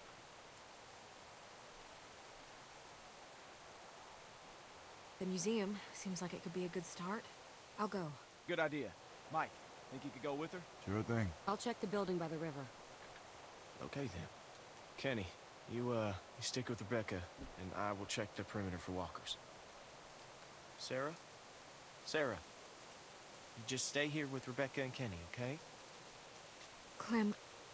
The museum seems like it could be a good start. I'll go. Good idea. Mike, think you could go with her? Sure thing. I'll check the building by the river. Okay then. Kenny, you uh, you stick with Rebecca, and I will check the perimeter for walkers. Sarah? Sarah, you just stay here with Rebecca and Kenny, okay? Clem...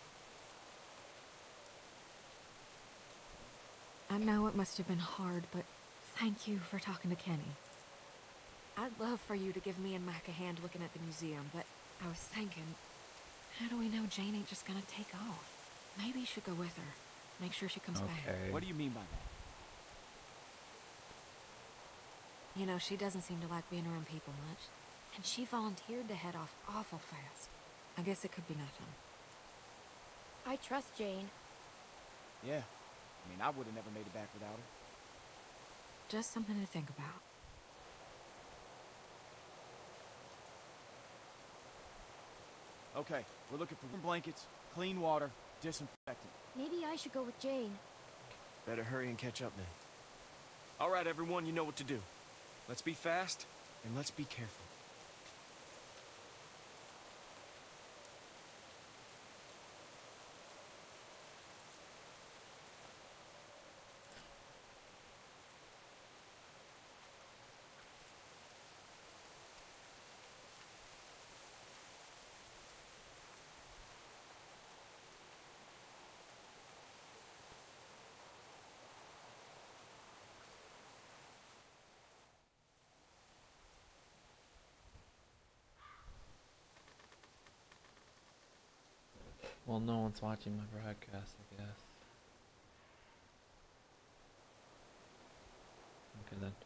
I know it must have been hard, but thank you for talking to Kenny. I'd love for you to give me and Mac a hand looking at the museum, but I was thinking, how do we know Jane ain't just gonna take off? Maybe you should go with her. Make sure she comes back. Okay. What do you mean by that? You know, she doesn't seem to like being around people much. And she volunteered to head off awful fast. I guess it could be nothing. I trust Jane. Yeah. I mean, I would have never made it back without her. Just something to think about. Okay, we're looking for blankets, clean water, disinfectant. Maybe I should go with Jane. Better hurry and catch up then. All right, everyone, you know what to do. Let's be fast, and let's be careful. Well, no one's watching my broadcast, I guess. Okay then.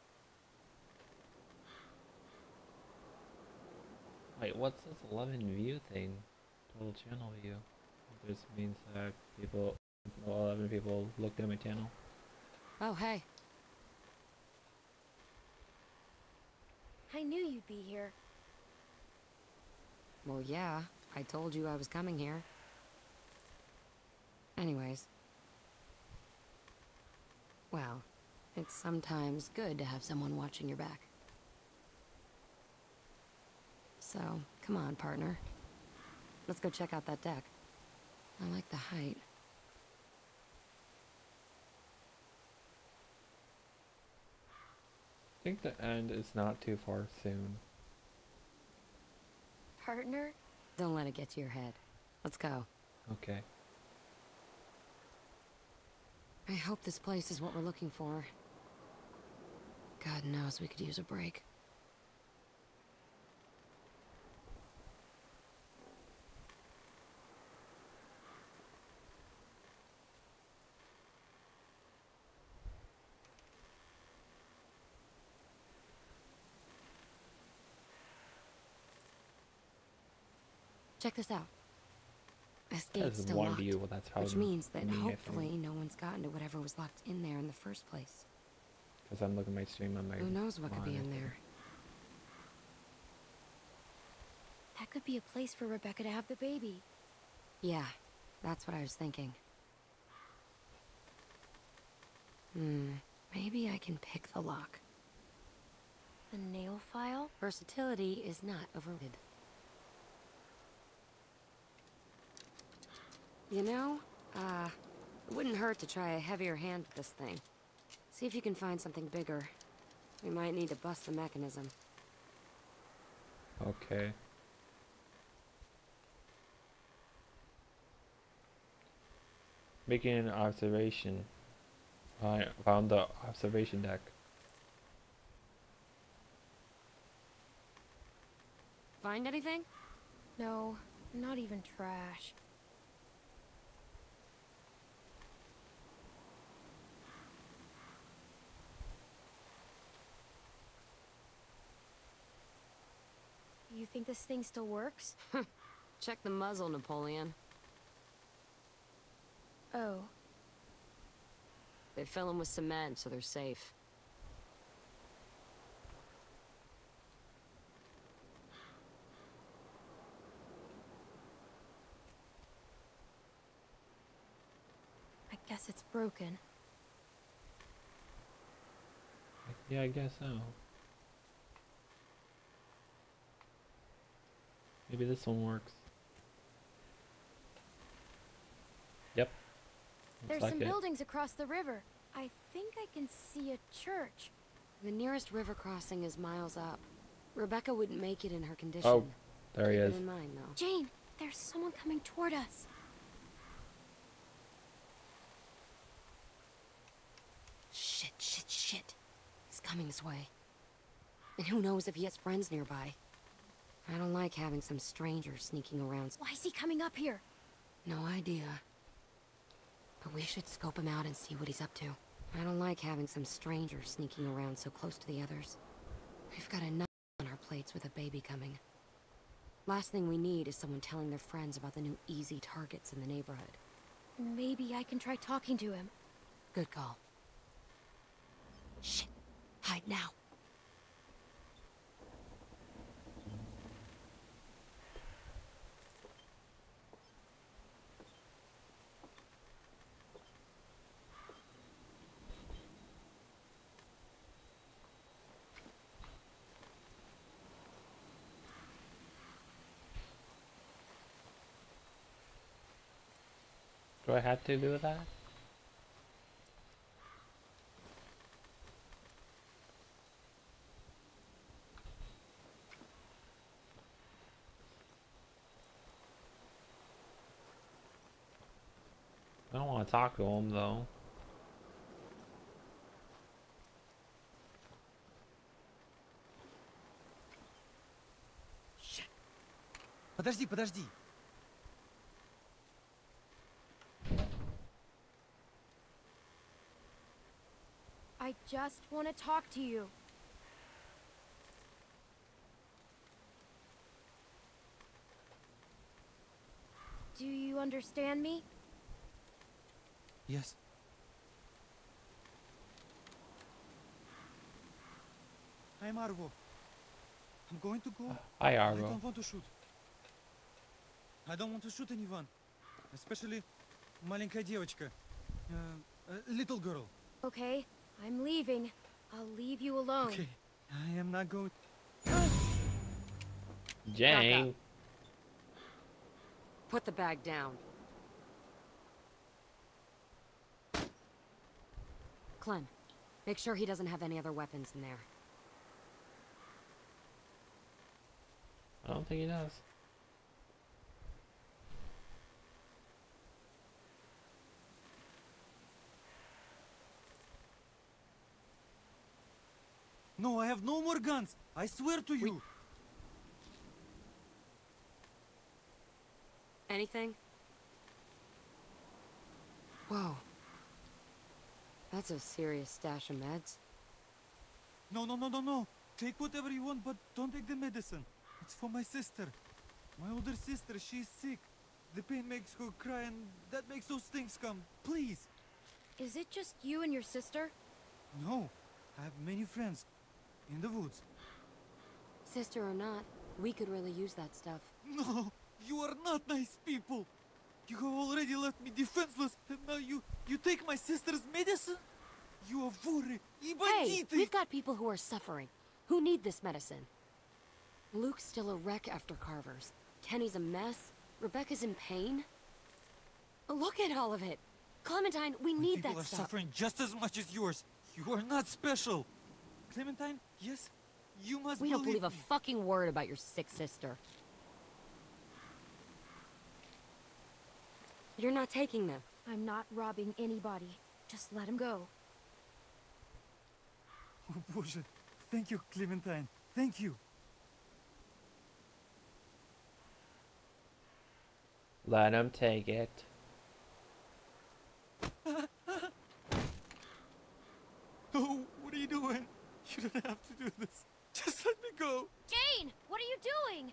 Wait, what's this eleven view thing? Total channel view. This means that people, well, eleven people looked at my channel. Oh, hey. I knew you'd be here. Well, yeah. I told you I was coming here. Anyways. Well, it's sometimes good to have someone watching your back. So, come on, partner. Let's go check out that deck. I like the height. I think the end is not too far soon. Partner? Don't let it get to your head. Let's go. Okay. I hope this place is what we're looking for. God knows we could use a break. Check this out. This gate's That's still one locked, view, well, that's probably which means that me, I hopefully think. no one's gotten to whatever was locked in there in the first place. Because I'm looking at my stream on my Who knows what could be in monitor. there? That That could be a place for Rebecca to have the baby. Yeah, that's what I was thinking. Hmm, maybe I can pick the lock. The nail file? Versatility is not overrated. You know, uh, it wouldn't hurt to try a heavier hand with this thing. See if you can find something bigger. We might need to bust the mechanism. Okay. Making an observation. I found the observation deck. Find anything? No, not even trash. You think this thing still works? Check the muzzle, Napoleon. Oh. They fill them with cement, so they're safe. I guess it's broken. Yeah, I guess so. Maybe this one works. Yep. Looks There's like some it. buildings across the river. I think I can see a church. The nearest river crossing is miles up. Rebecca wouldn't make it in her condition. Oh, there he Keep it is. in mind, though. Jane, there's someone coming toward us. Shit, shit, shit. He's coming this way. And who knows if he has friends nearby. I don't like having some stranger sneaking around. Why is he coming up here? No idea. But we should scope him out and see what he's up to. I don't like having some stranger sneaking around so close to the others. We've got enough on our plates with a baby coming. Last thing we need is someone telling their friends about the new easy targets in the neighborhood. Maybe I can try talking to him. Good call. Shit. Hide now. Do I have to do that? I don't want to talk to him though. Подожди, подожди. I just want to talk to you. Do you understand me? Yes. I'm Arvo. I'm going to go. Hi, I Arvo. don't want to shoot. I don't want to shoot anyone. Especially маленькая девочка. Uh, a little girl. Okay, I'm leaving. I'll leave you alone. Okay. I am not going. Jane. Put the bag down. Clem, make sure he doesn't have any other weapons in there. I don't think he does. No, I have no more guns. I swear to you. Anything? Whoa. That's a serious stash of meds. No, no, no, no, no. Take whatever you want, but don't take the medicine. It's for my sister. My older sister, she's sick. The pain makes her cry and that makes those things come. Please. Is it just you and your sister? No. I have many friends. In the woods. Sister or not, We could really use that stuff. No, you are not nice people. You have already left me defenseless, and now you you take my sister's medicine? You are vorre, I Hey, banditi! we've got people who are suffering, who need this medicine. Luke's still a wreck after Carver's. Kenny's a mess. Rebecca's in pain. Look at all of it. Clementine, we My need people that are stuff. suffering just as much as yours. You are not special. Clementine, yes, you must We don't believe a me. fucking word about your sick sister. You're not taking them. I'm not robbing anybody. Just let him go. Oh, Боже. Thank you, Clementine. Thank you. Let him take it. No, what are you doing? You don't have to do this. Just let me go. Jane, what are you doing?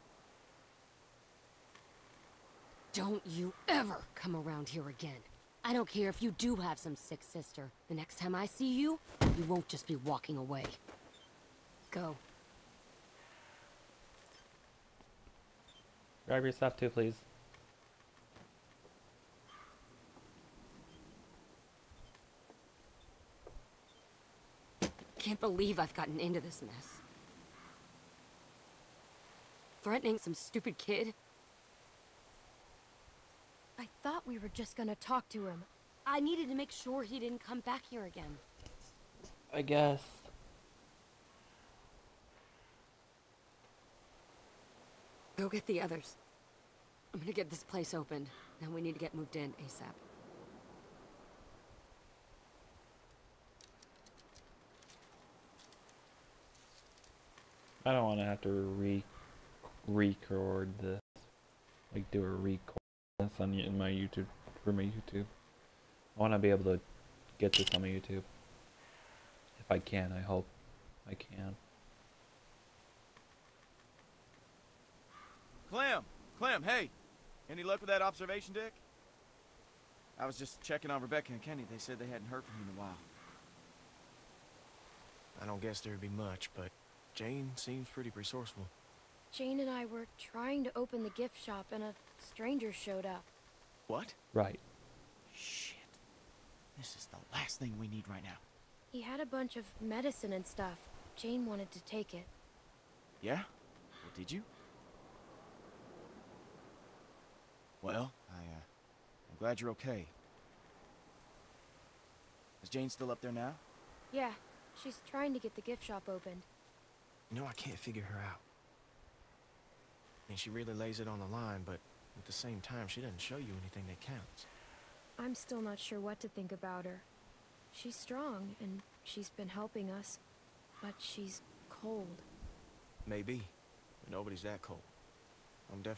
Don't you ever come around here again. I don't care if you do have some sick sister. The next time I see you, you won't just be walking away. Go. Grab your stuff too, please. Can't believe I've gotten into this mess. Threatening some stupid kid? I thought we were just gonna talk to him. I needed to make sure he didn't come back here again. I guess. Go get the others. I'm gonna get this place opened. Now we need to get moved in ASAP. I don't want to have to re record this, like do a record this on y- in my YouTube for my YouTube. I want to be able to get this on my YouTube. If I can, I hope I can. Clem! Clem, hey! Any luck with that observation deck? I was just checking on Rebecca and Kenny. They said they hadn't heard from you in a while. I don't guess there'd be much, but Jane seems pretty resourceful. Jane and I were trying to open the gift shop and a stranger showed up. What? Right. Shit. This is the last thing we need right now. He had a bunch of medicine and stuff. Jane wanted to take it. Yeah? Well, did you? Well, I, uh, I'm glad you're okay. Is Jane still up there now? Yeah, she's trying to get the gift shop opened. You know, I can't figure her out. I mean, she really lays it on the line, but at the same time, she doesn't show you anything that counts. I'm still not sure what to think about her. She's strong, and she's been helping us, but she's cold. Maybe, but nobody's that cold. I'm definitely...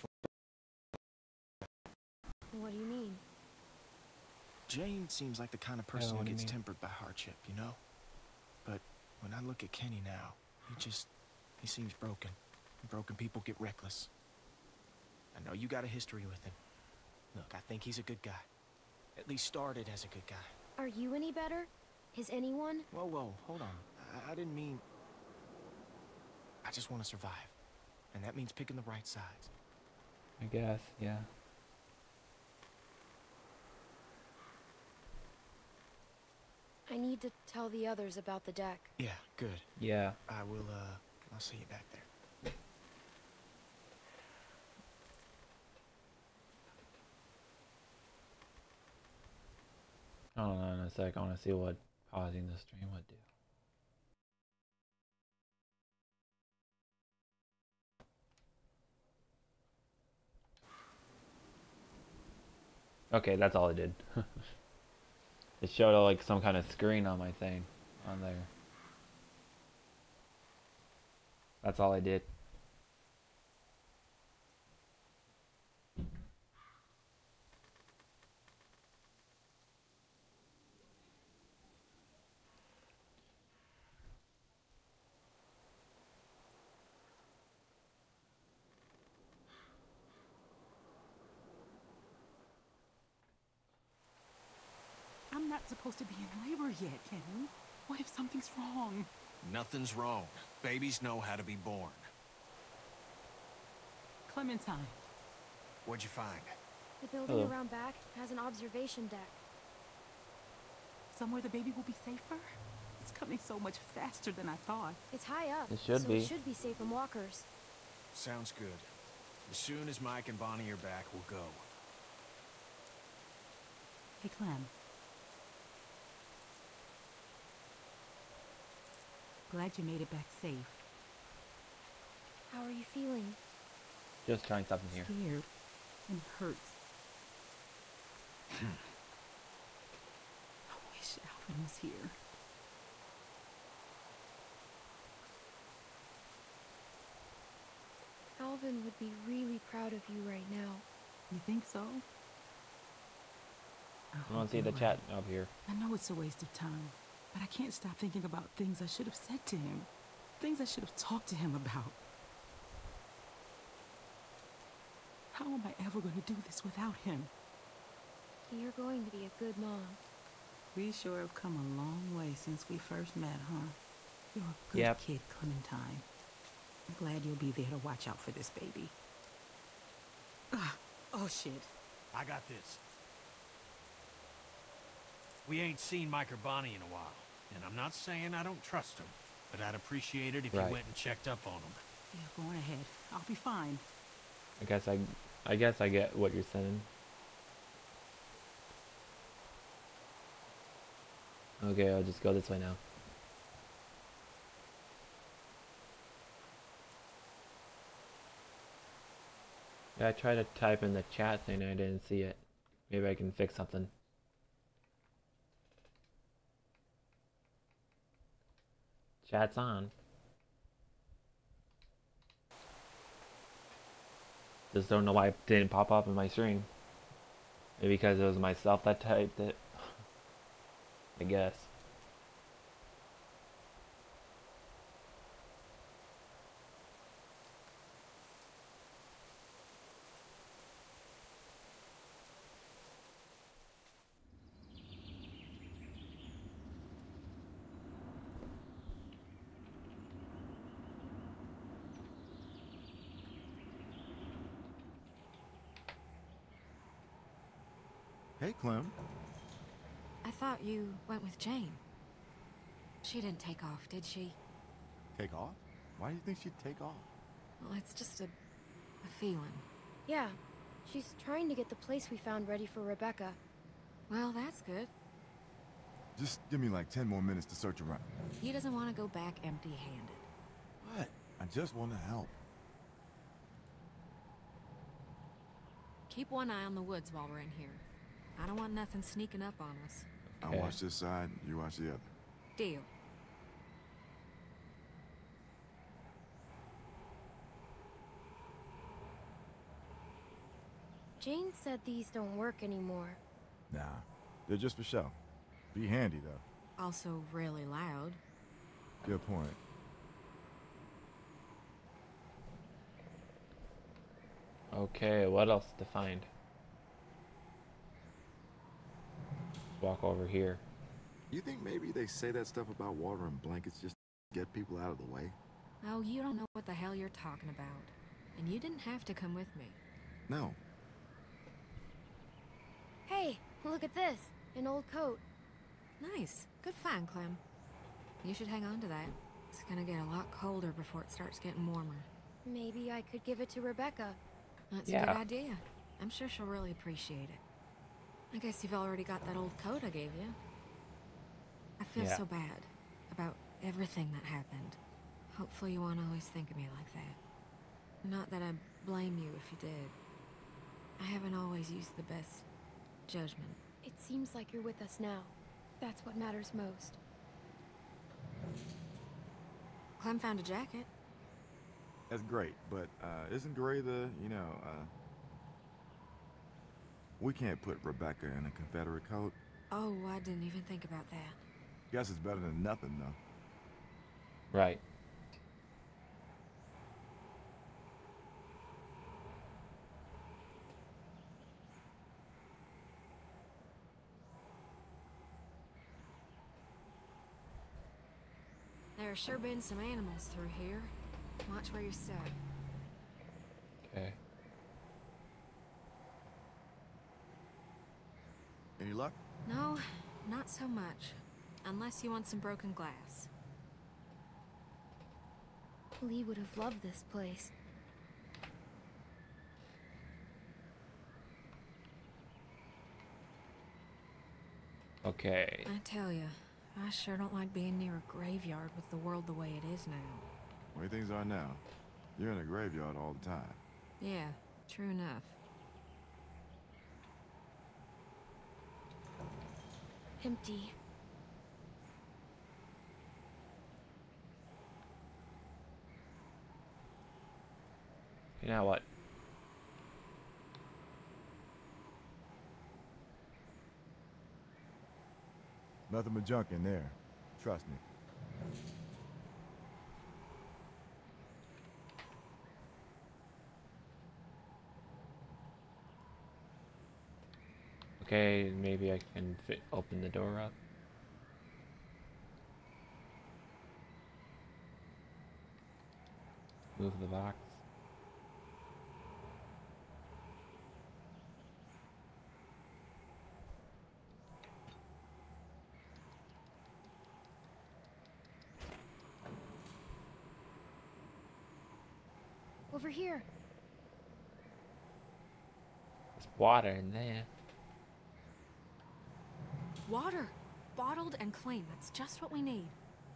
What do you mean? Jane seems like the kind of I know person who what you gets mean. tempered by hardship, you know? But when I look at Kenny now, he just... he seems broken. Broken people get reckless. I know you got a history with him. Look, I think he's a good guy. At least started as a good guy. Are you any better? Is anyone? Whoa, whoa, hold on. I, I didn't mean... I just want to survive. And that means picking the right sides. I guess, yeah. I need to tell the others about the deck. Yeah, good. Yeah. I will, uh... I'll see you back there. I don't know in a sec. I want to see what pausing the stream would do. Okay, that's all it did. It showed like some kind of screen on my thing on there. That's all I did. I'm not supposed to be in labor yet, Kenny. What if something's wrong? Nothing's wrong. Babies know how to be born. Clementine. What'd you find? The building Hello. around back has an observation deck. Somewhere the baby will be safer? It's coming so much faster than I thought. It's high up, It should so be. it should be safe from walkers. Sounds good. As soon as Mike and Bonnie are back, we'll go. Hey, Clem. Glad you made it back safe. How are you feeling? Just trying something here. Scared and hurt. I wish Alvin was here. Alvin would be really proud of you right now. You think so? I I want to see the hope chat you're up here. right. I know it's a waste of time, but I can't stop thinking about things I should have said to him. Things I should have talked to him about. How am I ever going to do this without him? You're going to be a good mom. We sure have come a long way since we first met, huh? You're a good Yep. kid, Clementine. I'm glad you'll be there to watch out for this baby. Ah, oh, shit. I got this. We ain't seen Mike or Bonnie in a while, and I'm not saying I don't trust them, but I'd appreciate it if Right. you went and checked up on them. Yeah, go on ahead. I'll be fine. I guess I, I guess I get what you're saying. Okay, I'll just go this way now. Yeah, I tried to type in the chat thing and I didn't see it. Maybe I can fix something. Chat's on. Just don't know why it didn't pop up in my stream. Maybe because it was myself that typed it. I guess. Hey, Clem. I thought you went with Jane. She didn't take off, did she? Take off? Why do you think she'd take off? Well, it's just a, a feeling. Yeah, she's trying to get the place we found ready for Rebecca. Well, that's good. Just give me like ten more minutes to search around. He doesn't want to go back empty-handed. What? I just want to help. Keep one eye on the woods while we're in here. I don't want nothing sneaking up on us. I'll watch this side, you watch the other. Deal. Jane said these don't work anymore. Nah, they're just for show. Be handy, though. Also really loud. Good point. Okay, what else to find? Walk over here. You think maybe they say that stuff about water and blankets just to get people out of the way? Oh, you don't know what the hell you're talking about. And you didn't have to come with me. No. Hey, look at this. An old coat. Nice. Good find, Clem. You should hang on to that. It's gonna get a lot colder before it starts getting warmer. Maybe I could give it to Rebecca. That's Yeah. a good idea. I'm sure she'll really appreciate it. I guess you've already got that old coat I gave you. I feel Yeah. so bad about everything that happened. Hopefully you won't always think of me like that. Not that I blame you if you did. I haven't always used the best judgment. It seems like you're with us now. That's what matters most. Clem found a jacket. That's great, but uh, isn't gray the, you know, uh... we can't put Rebecca in a Confederate coat. Oh, I didn't even think about that. Guess it's better than nothing, though. Right. There have sure been some animals through here. Watch where you step. Okay. Any luck? No, not so much. Unless you want some broken glass. Lee would have loved this place. Okay. I tell ya, I sure don't like being near a graveyard with the world the way it is now. The way things are now, you're in a graveyard all the time. Yeah, true enough. Empty. Okay, now what? Nothing but junk in there. Trust me. Okay, maybe I can fit, open the door up. Move the box. Over here. There's water in there. Water! Bottled and clean. That's just what we need.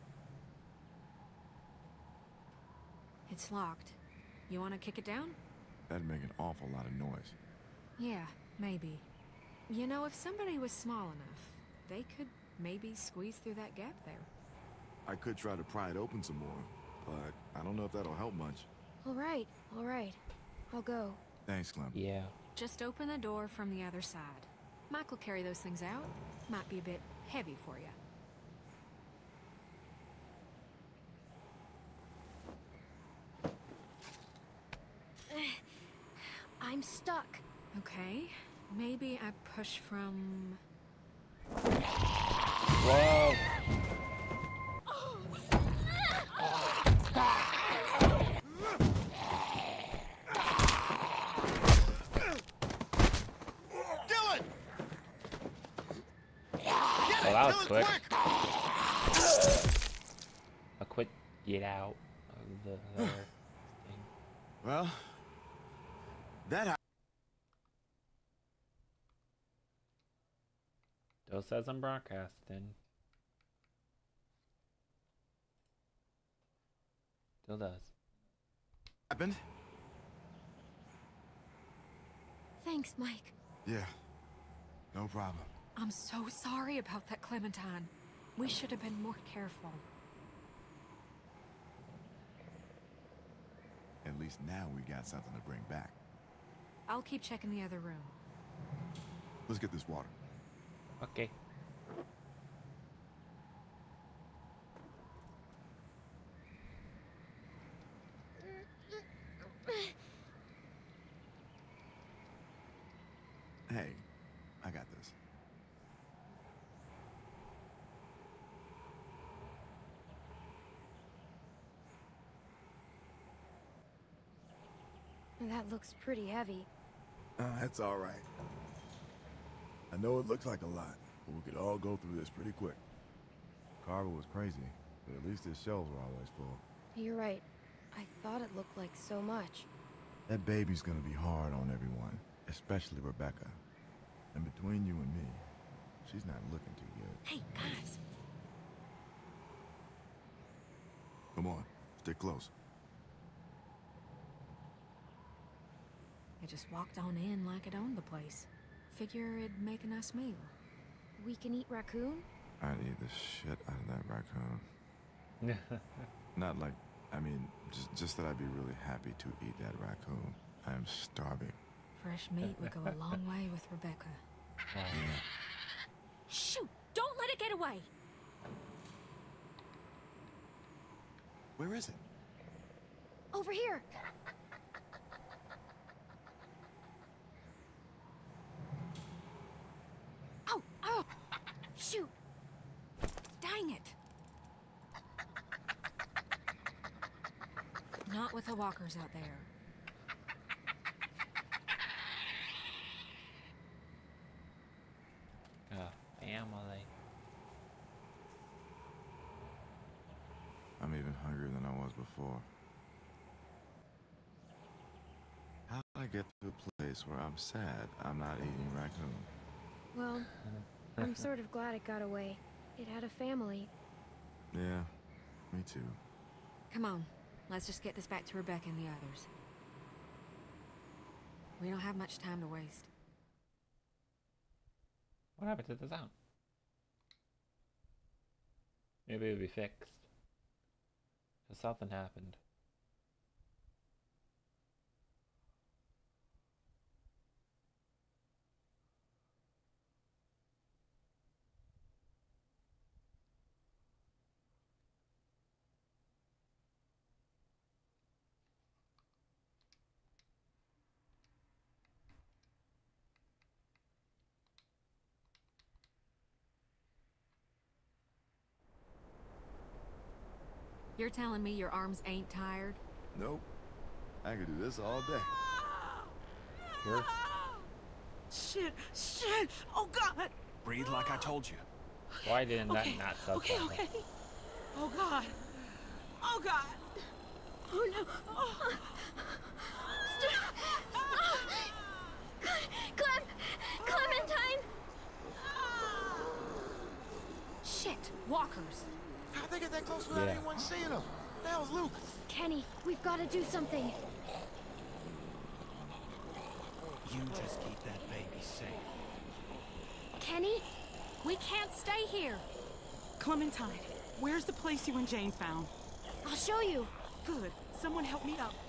It's locked. You want to kick it down? That'd make an awful lot of noise. Yeah, maybe. You know, if somebody was small enough, they could maybe squeeze through that gap there. I could try to pry it open some more, but I don't know if that'll help much. All right, all right. I'll go. Thanks, Clem. Yeah. Just open the door from the other side. Mike will carry those things out. Might be a bit heavy for you. I'm stuck. Okay, maybe I push from... Whoa! Dylan! Well, that was quick. A quick get out of the there thing. Well, that ha- Still says I'm broadcasting. Still does. happened? Thanks, Mike. Yeah, no problem. I'm so sorry about that, Clementine. We should have been more careful. At least now we got something to bring back. I'll keep checking the other room. Let's get this water. Okay. Hey, I got this. That looks pretty heavy. Uh, that's all right. I know it looks like a lot, but we could all go through this pretty quick. Carver was crazy, but at least his shelves were always full. You're right. I thought it looked like so much. That baby's gonna be hard on everyone, especially Rebecca. And between you and me, she's not looking too good. Hey, guys! Come on, stick close. I just walked on in like it owned the place. Figure it'd make a nice meal. We can eat raccoon? I'd eat the shit out of that raccoon. Not like, I mean, just, just that I'd be really happy to eat that raccoon. I am starving. Fresh meat would go a long way with Rebecca. Yeah. Shoot! Don't let it get away! Where is it? Over here! Oh! Oh! Shoot! Dang it! Not with the walkers out there. I get to a place where I'm sad I'm not eating raccoon? Well, I'm sort of glad it got away. It had a family. Yeah, me too. Come on, let's just get this back to Rebecca and the others. We don't have much time to waste. What happened to the sound? Maybe it'll be fixed. Because something happened. You're telling me your arms ain't tired? Nope. I could do this all day. Sure. Shit, shit, oh God. Breathe like I told you. Why didn't Okay, that not sub okay, okay. Oh God, oh God. Oh no. Oh. Stop! Stop! Clem! Clementine! Shit, walkers. How'd they get that close without Yeah. anyone seeing them? That was Luke. Kenny, we've got to do something. You just keep that baby safe. Kenny? We can't stay here. Clementine, where's the place you and Jane found? I'll show you. Good. Someone help me up.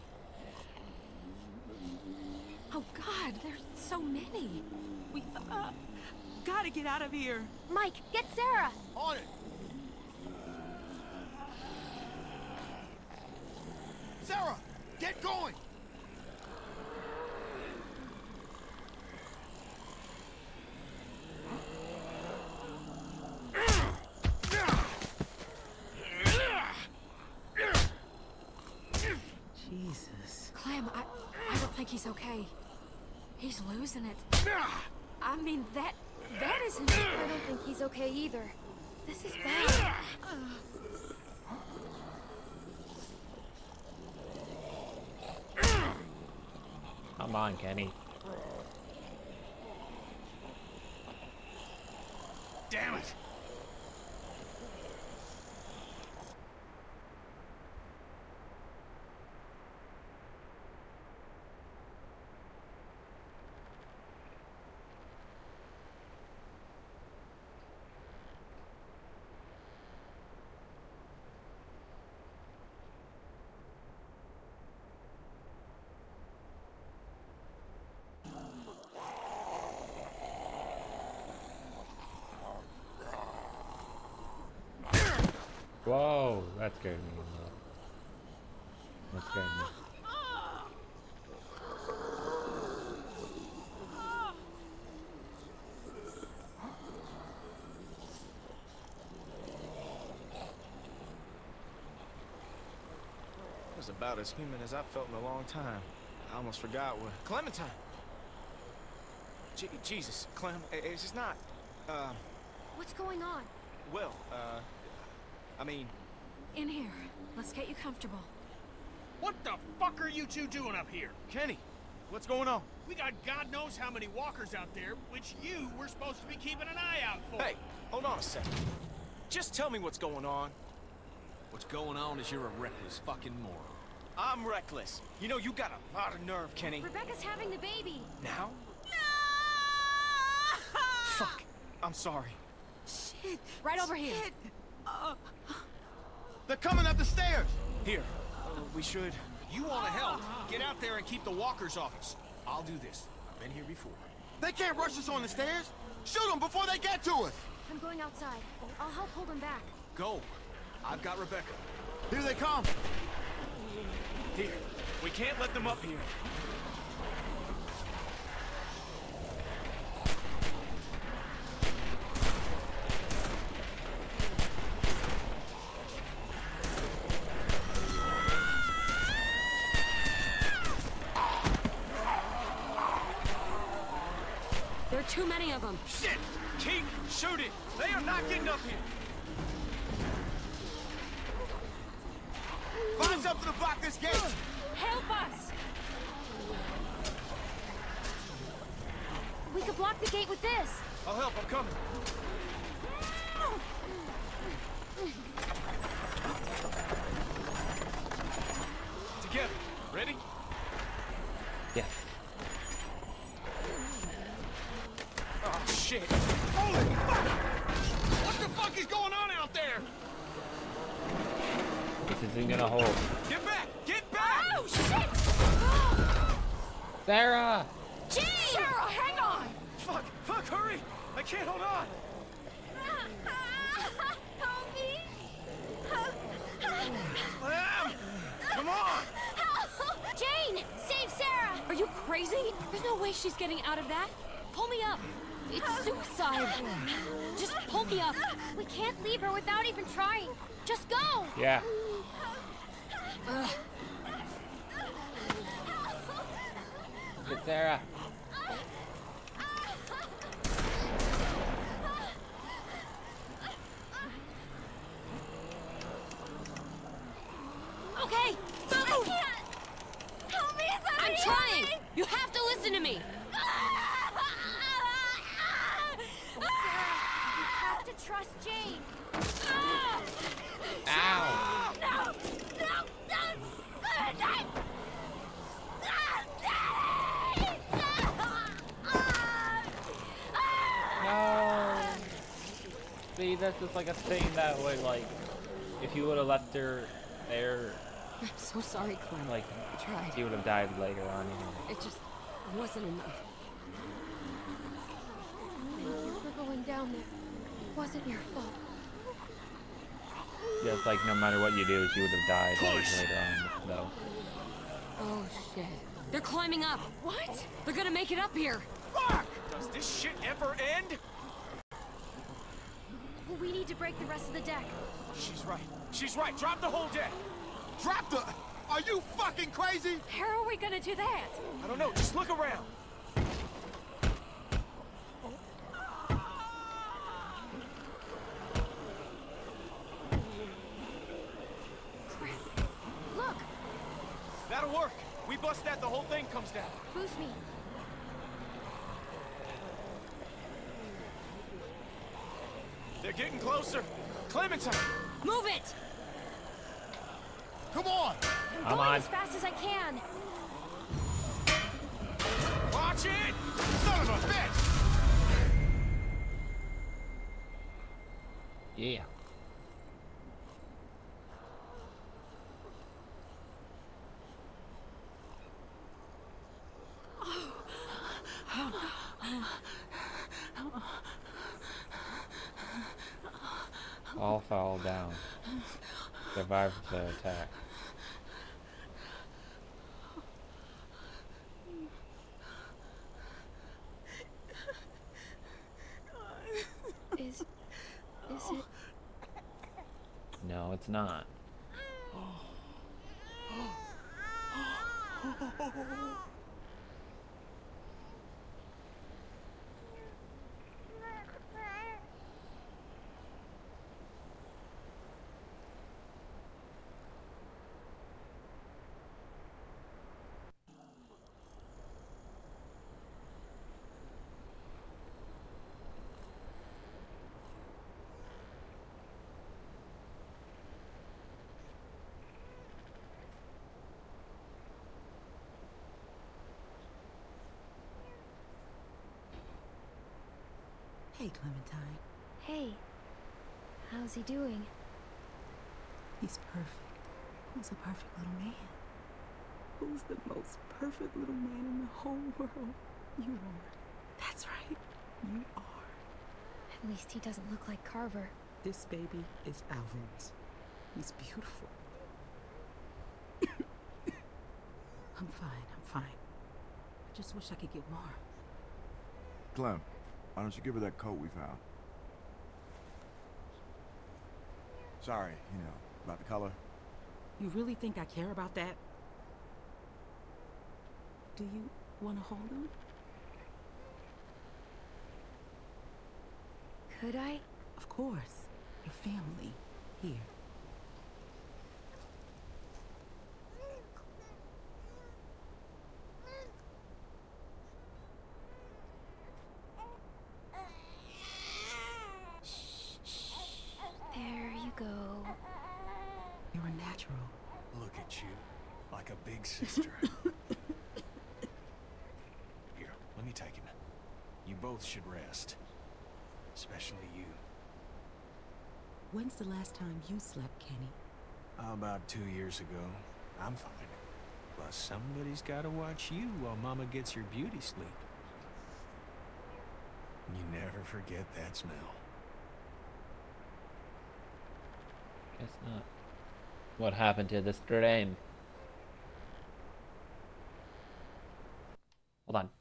Oh God, there's so many. We uh, gotta get out of here. Mike, get Sarah. On it. Sarah, get going. Jesus. Clem, I, I don't think he's okay. He's losing it. I mean, that, that isn't... I don't think he's okay either. This is bad. Come on, Kenny. Damn it! Whoa, that scared me. That scared me. It was about as human as I've felt in a long time. I almost forgot what... Clementine! Je Jesus, Clem, i- it's just not... Uh, What's going on? well, uh... I mean... In here. Let's get you comfortable. What the fuck are you two doing up here? Kenny, what's going on? We got God knows how many walkers out there, which you were supposed to be keeping an eye out for. Hey, hold on a second. Just tell me what's going on. What's going on is you're a reckless fucking moron. I'm reckless. You know, you got a lot of nerve, Kenny. Rebecca's having the baby. Now? Fuck. I'm sorry. Shit. Right over here. Shit. Uh, They're coming up the stairs. Here. Uh, we should... You want to help? Get out there and keep the walkers off us. I'll do this. I've been here before. They can't rush us on the stairs. Shoot them before they get to us. I'm going outside. I'll help hold him back. Go. I've got Rebecca. Here they come. Here. We can't let them up here. There are too many of them. Shit! Keep shooting! They are not getting up here! Find something to block this gate. Help us! We could block the gate with this. I'll help, I'm coming. Together, ready? Yeah. Oh, shit. Holy fuck! What the fuck is going on out there? This isn't gonna hold. Get back! Get back! Oh, shit! Sarah! Gene! Sarah, hang on! Fuck! Fuck, hurry! I can't hold on! Help me! Clem! Come on! Jane! Save Sarah! Are you crazy? There's no way she's getting out of that. Pull me up. It's suicide. Just pull me up. We can't leave her without even trying. Just go! Yeah. Ugh. Get Sarah. Okay, move! I can't! Help me, somebody! I'm trying! You have to listen to me! Sarah, you have to trust Jane. Ow. No! No! No! Clementine! No. See, that's just like a thing that would, like, if you would have left her there, I'm so sorry, Clem. like, I tried. she would have died later on. Anyway. It just wasn't enough. Thank you for going down there. It wasn't your fault. Yeah, it's like no matter what you do, she would have died like, later on, though. Oh, shit. They're climbing up. What? They're gonna make it up here. Fuck! Does this shit ever end? Well, we need to break the rest of the deck. She's right. She's right. Drop the whole deck. Drop the... Are you fucking crazy? How are we gonna do that? I don't know. Just look around. Crap. Look! That'll work. We bust that, the whole thing comes down. Boost me. They're getting closer. Clementine! Move it! Come on! I'm I'm going on. as fast as I can. Watch it! Son of a bitch! Yeah. All fell down. Survived the attack. Is... is it... No, it's not. Hey, Clementine. Hey. How's he doing? He's perfect. Who's a perfect little man? Who's the most perfect little man in the whole world? You are. That's right. You are. At least he doesn't look like Carver. This baby is Alvin's. He's beautiful. I'm fine, I'm fine. I just wish I could get warm. Clem, why don't you give her that coat we found? Sorry, you know, about the color. You really think I care about that? Do you want to hold him? Could I? Of course. Your family. Here. a big sister. Here, let me take him. You both should rest. Especially you. When's the last time you slept, Kenny? About two years ago. I'm fine. Plus, somebody's gotta watch you while Mama gets your beauty sleep. You never forget that smell. Guess not. What happened to this dream? Hold on.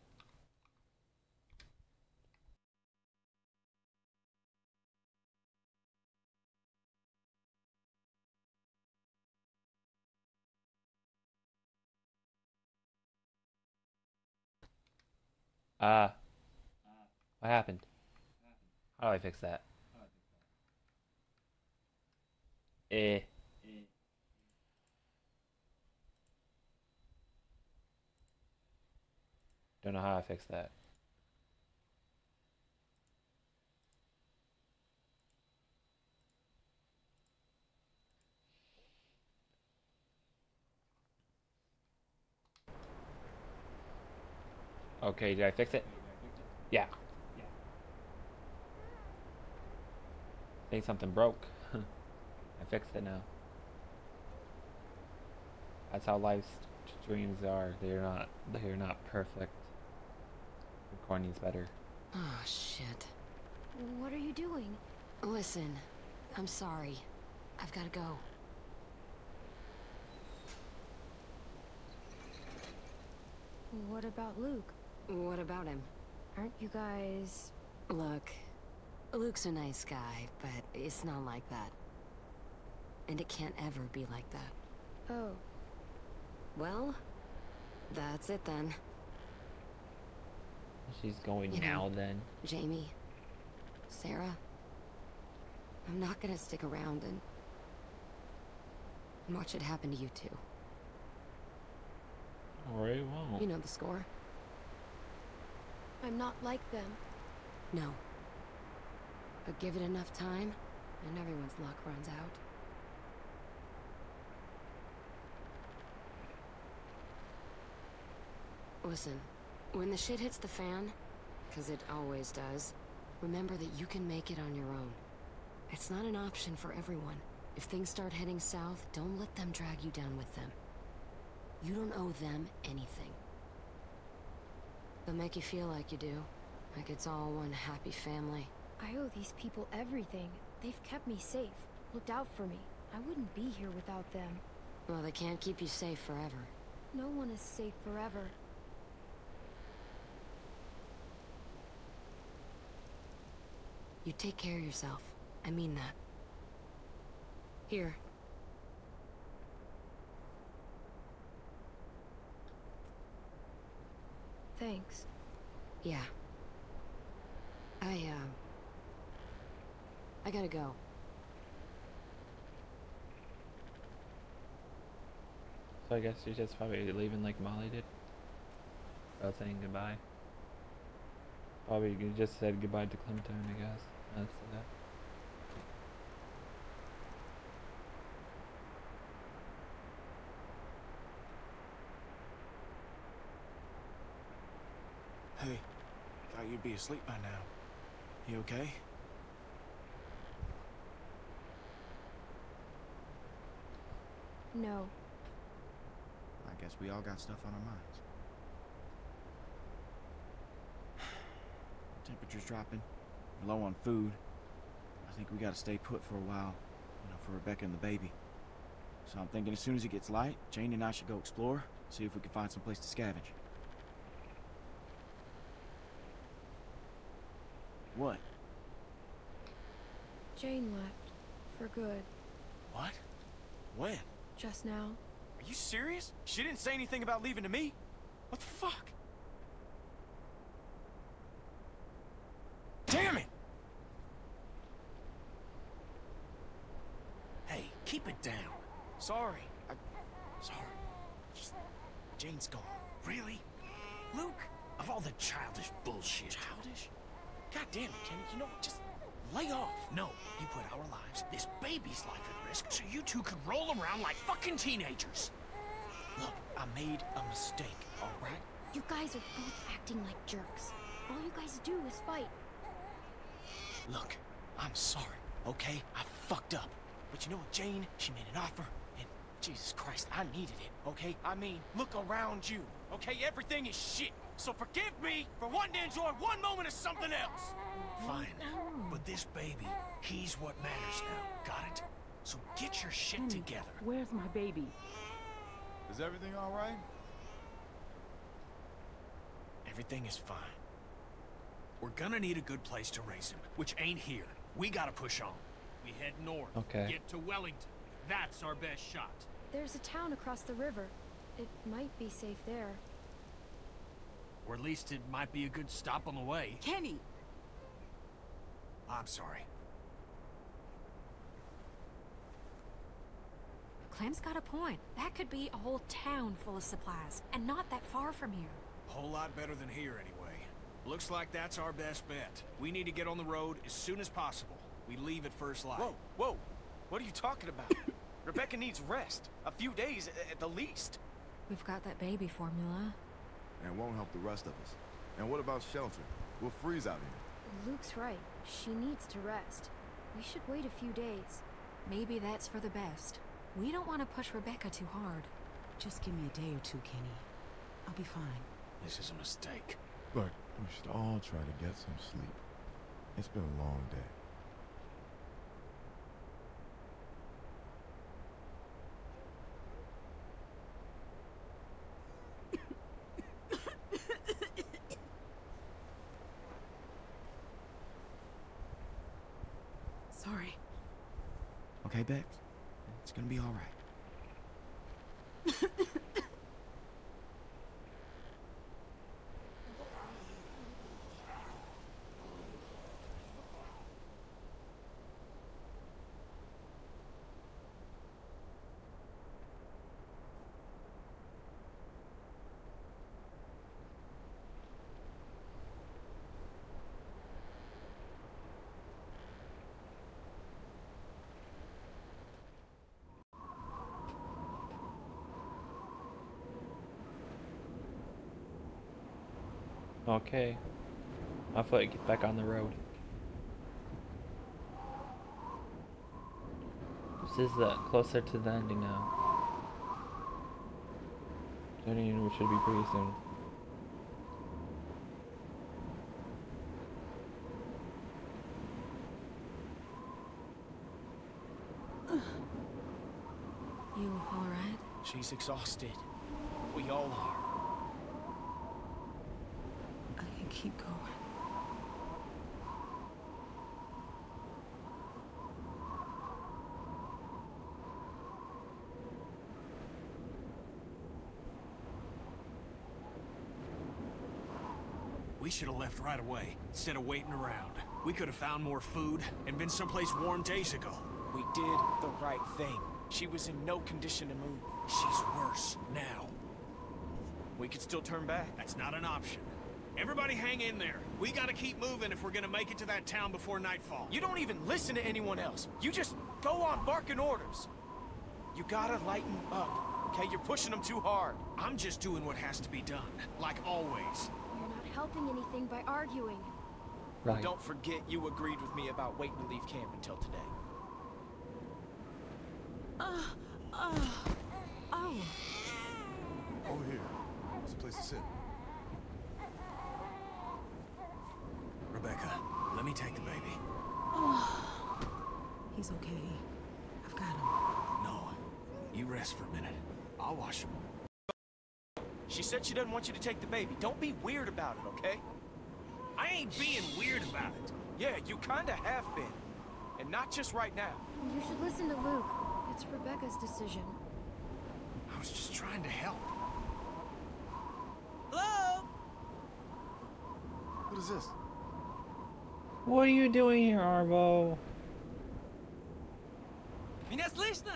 Ah. Uh, what happened? How do I fix that? Eh. Don't know how I fix that. Okay, did I fix it? Yeah. I think something broke. I fixed it now. That's how life's dreams are. They're not. They're not perfect. Recording's better. Oh shit. What are you doing? Listen, I'm sorry. I've got to go. What about Luke? What about him? Aren't you guys... Look, Luke's a nice guy, but it's not like that. And it can't ever be like that. Oh. Well, that's it then. She's going You now know, then. Jamie, Sarah, I'm not gonna stick around and... and watch it happen to you two. Alright, won't. You know the score. I'm not like them. No. But give it enough time, and everyone's luck runs out. Listen, when the shit hits the fan, 'cause it always does, remember that you can make it on your own. It's not an option for everyone. If things start heading south, don't let them drag you down with them. You don't owe them anything. They'll make you feel like you do. Like it's all one happy family. I owe these people everything. They've kept me safe, looked out for me. I wouldn't be here without them. Well, they can't keep you safe forever. No one is safe forever. You take care of yourself. I mean that. Here. Thanks. Yeah. I, uh... I gotta go. So I guess you're just probably leaving like Molly did? Without saying goodbye. Probably you just said goodbye to Clementine, I guess. That's that. Hey, thought you'd be asleep by now. You okay? No. I guess we all got stuff on our minds. Temperature's dropping. We're low on food. I think we gotta stay put for a while, you know, for Rebecca and the baby. So I'm thinking as soon as it gets light, Jane and I should go explore, see if we can find some place to scavenge. What? Jane left. For good. What? When? Just now. Are you serious? She didn't say anything about leaving to me? What the fuck? Damn it! Hey, keep it down. Sorry. I... Sorry. Just... Jane's gone. Really? Luke? Of all the childish bullshit. Childish? God damn it, Kenny. You know what? Just lay off. No, you put our lives, this baby's life at risk, so you two could roll around like fucking teenagers. Look, I made a mistake, all right? You guys are both acting like jerks. All you guys do is fight. Look, I'm sorry, okay? I fucked up. But you know what, Jane? She made an offer, and Jesus Christ, I needed it, okay? I mean, look around you, okay? Everything is shit. So forgive me for wanting to enjoy one moment of something else. Fine. But this baby, he's what matters now. Got it? So get your shit Kenny, together. Where's my baby? Is everything all right? Everything is fine. We're gonna need a good place to raise him, which ain't here. We gotta push on. We head north. Okay. Get to Wellington. That's our best shot. There's a town across the river. It might be safe there. Or at least it might be a good stop on the way. Kenny! I'm sorry. Clem's got a point. That could be a whole town full of supplies, and not that far from here. Whole lot better than here, anyway. Looks like that's our best bet. We need to get on the road as soon as possible. We leave at first light. Whoa, whoa. What are you talking about? Rebecca needs rest. A few days at the least. We've got that baby formula. And won't help the rest of us. And what about shelter? We'll freeze out here. Luke's right. She needs to rest. We should wait a few days. Maybe that's for the best. We don't want to push Rebecca too hard. Just give me a day or two, Kenny. I'll be fine. This is a mistake. Look, we should all try to get some sleep. It's been a long day. Sorry. Okay, Bex? It's gonna be all right. Okay. Hopefully get back on the road. This is uh, closer to the ending now. Ending which should be pretty soon. You alright? She's exhausted. We all are. I can keep going. We should have left right away, instead of waiting around. We could have found more food and been someplace warm days ago. We did the right thing. She was in no condition to move. She's worse now. We could still turn back. That's not an option. Everybody hang in there. We gotta keep moving if we're gonna make it to that town before nightfall. You don't even listen to anyone else. You just go on barking orders. You gotta lighten up, okay? You're pushing them too hard. I'm just doing what has to be done, like always. You're not helping anything by arguing. Right. Don't forget you agreed with me about waiting to leave camp until today. Uh, uh, oh. Over here. It's a place to sit. Rebecca, let me take the baby. Oh. He's okay. I've got him. No, you rest for a minute. I'll wash him. She said she doesn't want you to take the baby. Don't be weird about it, okay? I ain't being weird about it. Yeah, you kinda have been. And not just right now. You should listen to Luke. It's Rebecca's decision. I was just trying to help. Hello? What is this? What are you doing here, Arvo? Меня слышно?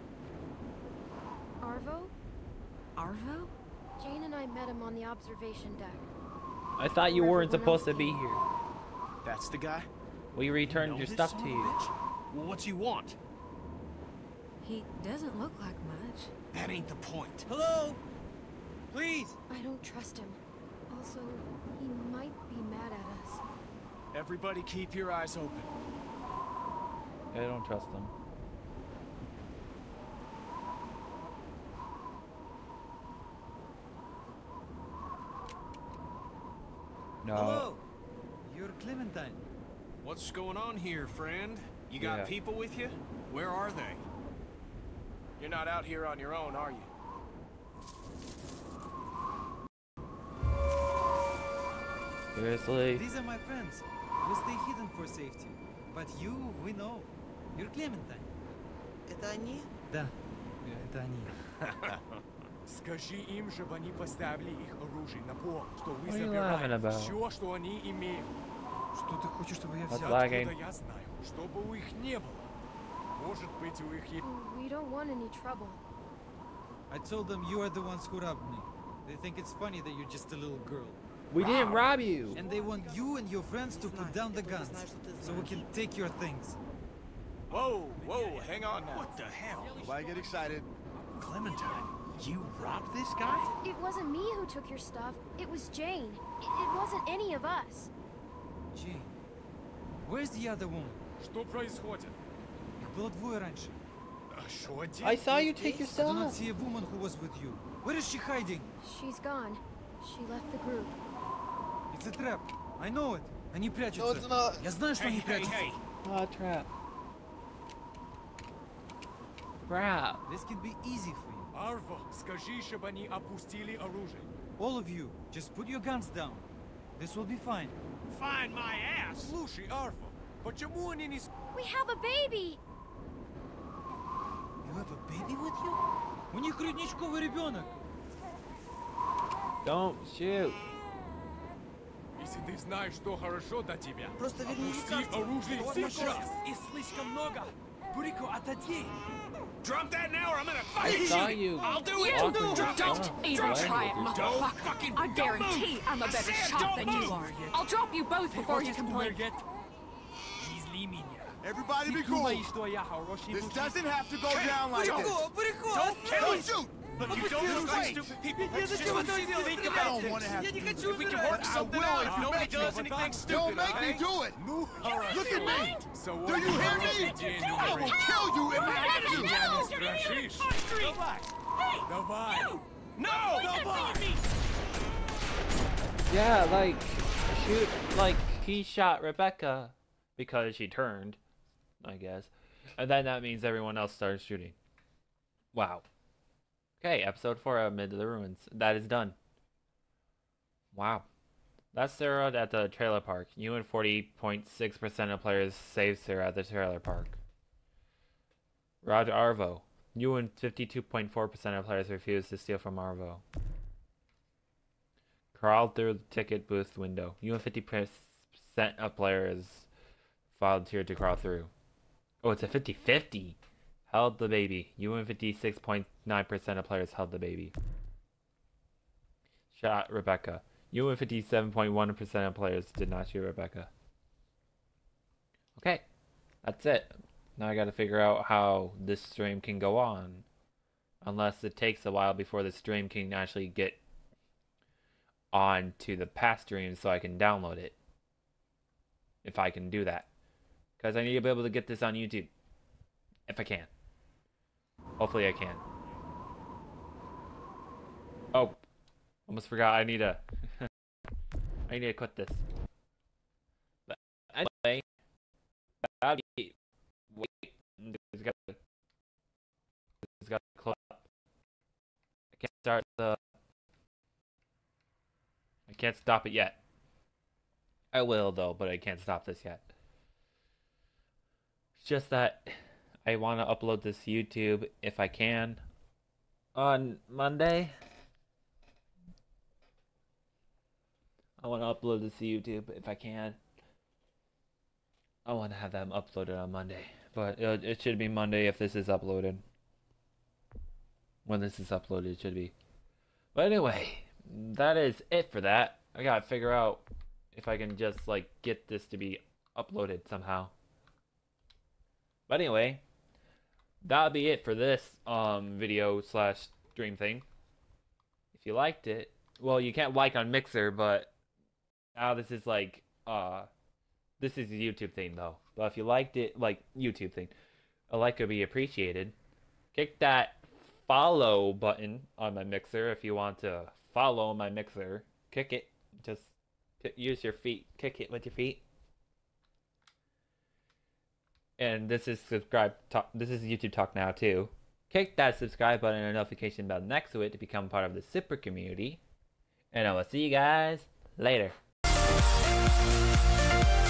Arvo? Arvo? Jane and I met him on the observation deck. I thought you Where weren't everyone supposed to else be came. here. That's the guy? We returned Know your this stuff son to of a you. bitch? Well, what's he want? He doesn't look like much. That ain't the point. Hello? Please! I don't trust him. Also, he might be mad at us. Everybody keep your eyes open. I don't trust them. No. Hello? You're Clementine. What's going on here, friend? You got Yeah. people with you? Where are they? You're not out here on your own, are you? Seriously? These are my friends. We stay hidden for safety. But you, we know. You're Clementine. Это они? Да, это они. Скажи им, чтобы они поставили их оружие на пол, что вы What are you laughing забираете about? все, что они имеют. Что ты хочешь, чтобы я What's взял? lagging? Откуда я знаю, чтобы у их не было. Может быть, у их есть... We don't want any trouble. I told them you are the ones who robbed me. They think it's funny that you're just a little girl. We didn't rob you! And they want you and your friends to put down the guns, so we can take your things. Whoa, whoa, hang on now. What the hell? Why get excited? Clementine, you robbed this guy? It wasn't me who took your stuff. It was Jane. It, it wasn't any of us. Jane, where's the other woman? Что происходит? Их было двое раньше. А что один? I saw you take your I do not stuff! see a woman who was with you. Where is she hiding? She's gone. She left the group. It's a trap. I know it. Они прячутся. No, it's not. Я знаю, что Hey, они hey, прячутся. hey! Oh, trap. Crap. This can be easy for you. Арво, скажи, чтобы они опустили оружие. All of you, just put your guns down. This will be fine. Find my ass! Слушай, Арво, почему они не... с- We have a baby! You have a baby with you? У них грудничковый ребенок. Don't shoot. Если ты знаешь, что хорошо для тебя, Просто верни опусти лекарство. оружие Вот сейчас! Их слишком много. Бурико, отойди. Drop that now or I'm gonna I fight saw you. I'll do walking it! your Don't, stuff. don't Even Why try it, would you- Don't motherfucker. fucking I don't guarantee move. I'm a I better said shot don't than you move. are. I'll drop you both before you complain. Everybody be cool. This doesn't have to go down like this. Don't kill Don't shoot! Look, you don't look like stupid people. Let's just think I about don't this. want to have to do this. If we can But work I something will out, if if you nobody make me. does anything stupid, Don't make me alright? do it. All right. Look at me. So Do you hear me? I will kill you if I have to. Страшишь? Давай! No! Nobody! Yeah, like, shoot, like, he shot Rebecca because she turned, I guess. And then that means everyone else started shooting. Wow. Okay, episode four of Amid the Ruins. That is done. Wow. That's Sarah at the trailer park. You and forty point six percent of players saved Sarah at the trailer park. Roger Arvo. You and fifty-two point four percent of players refused to steal from Arvo. Crawled through the ticket booth window. You and fifty percent of players volunteered to crawl through. Oh, it's a fifty fifty. Held the baby. You and fifty-six point nine percent of players held the baby. Shot Rebecca. You and fifty-seven point one percent of players did not shoot Rebecca. Okay, that's it. Now I gotta figure out how this stream can go on. Unless it takes a while before the stream can actually get on to the past stream so I can download it. If I can do that. Because I need to be able to get this on YouTube. If I can. Hopefully I can. Oh. Almost forgot I need to... I need to quit this. But anyway... That'll be... Wait. It's got to... It's got to close up. I can't start the... I can't stop it yet. I will though, but I can't stop this yet. It's just that I want to upload this to YouTube if I can on Monday. I want to upload this to YouTube if I can. I want to have them uploaded on Monday, but it, it should be Monday if this is uploaded. When this is uploaded, it should be. But anyway, that is it for that. I gotta figure out if I can just like get this to be uploaded somehow. But anyway, that'll be it for this um video slash stream thing. If you liked it, well, you can't like on Mixer, but now this is like uh this is a YouTube thing though. But if you liked it, like YouTube thing, a like would be appreciated. Kick that follow button on my Mixer if you want to follow my Mixer. Kick it. Just use your feet. Kick it with your feet. And this is subscribe talk. This is YouTube Talk Now too. Kick that subscribe button and notification bell next to it to become part of the super community. And I will see you guys later.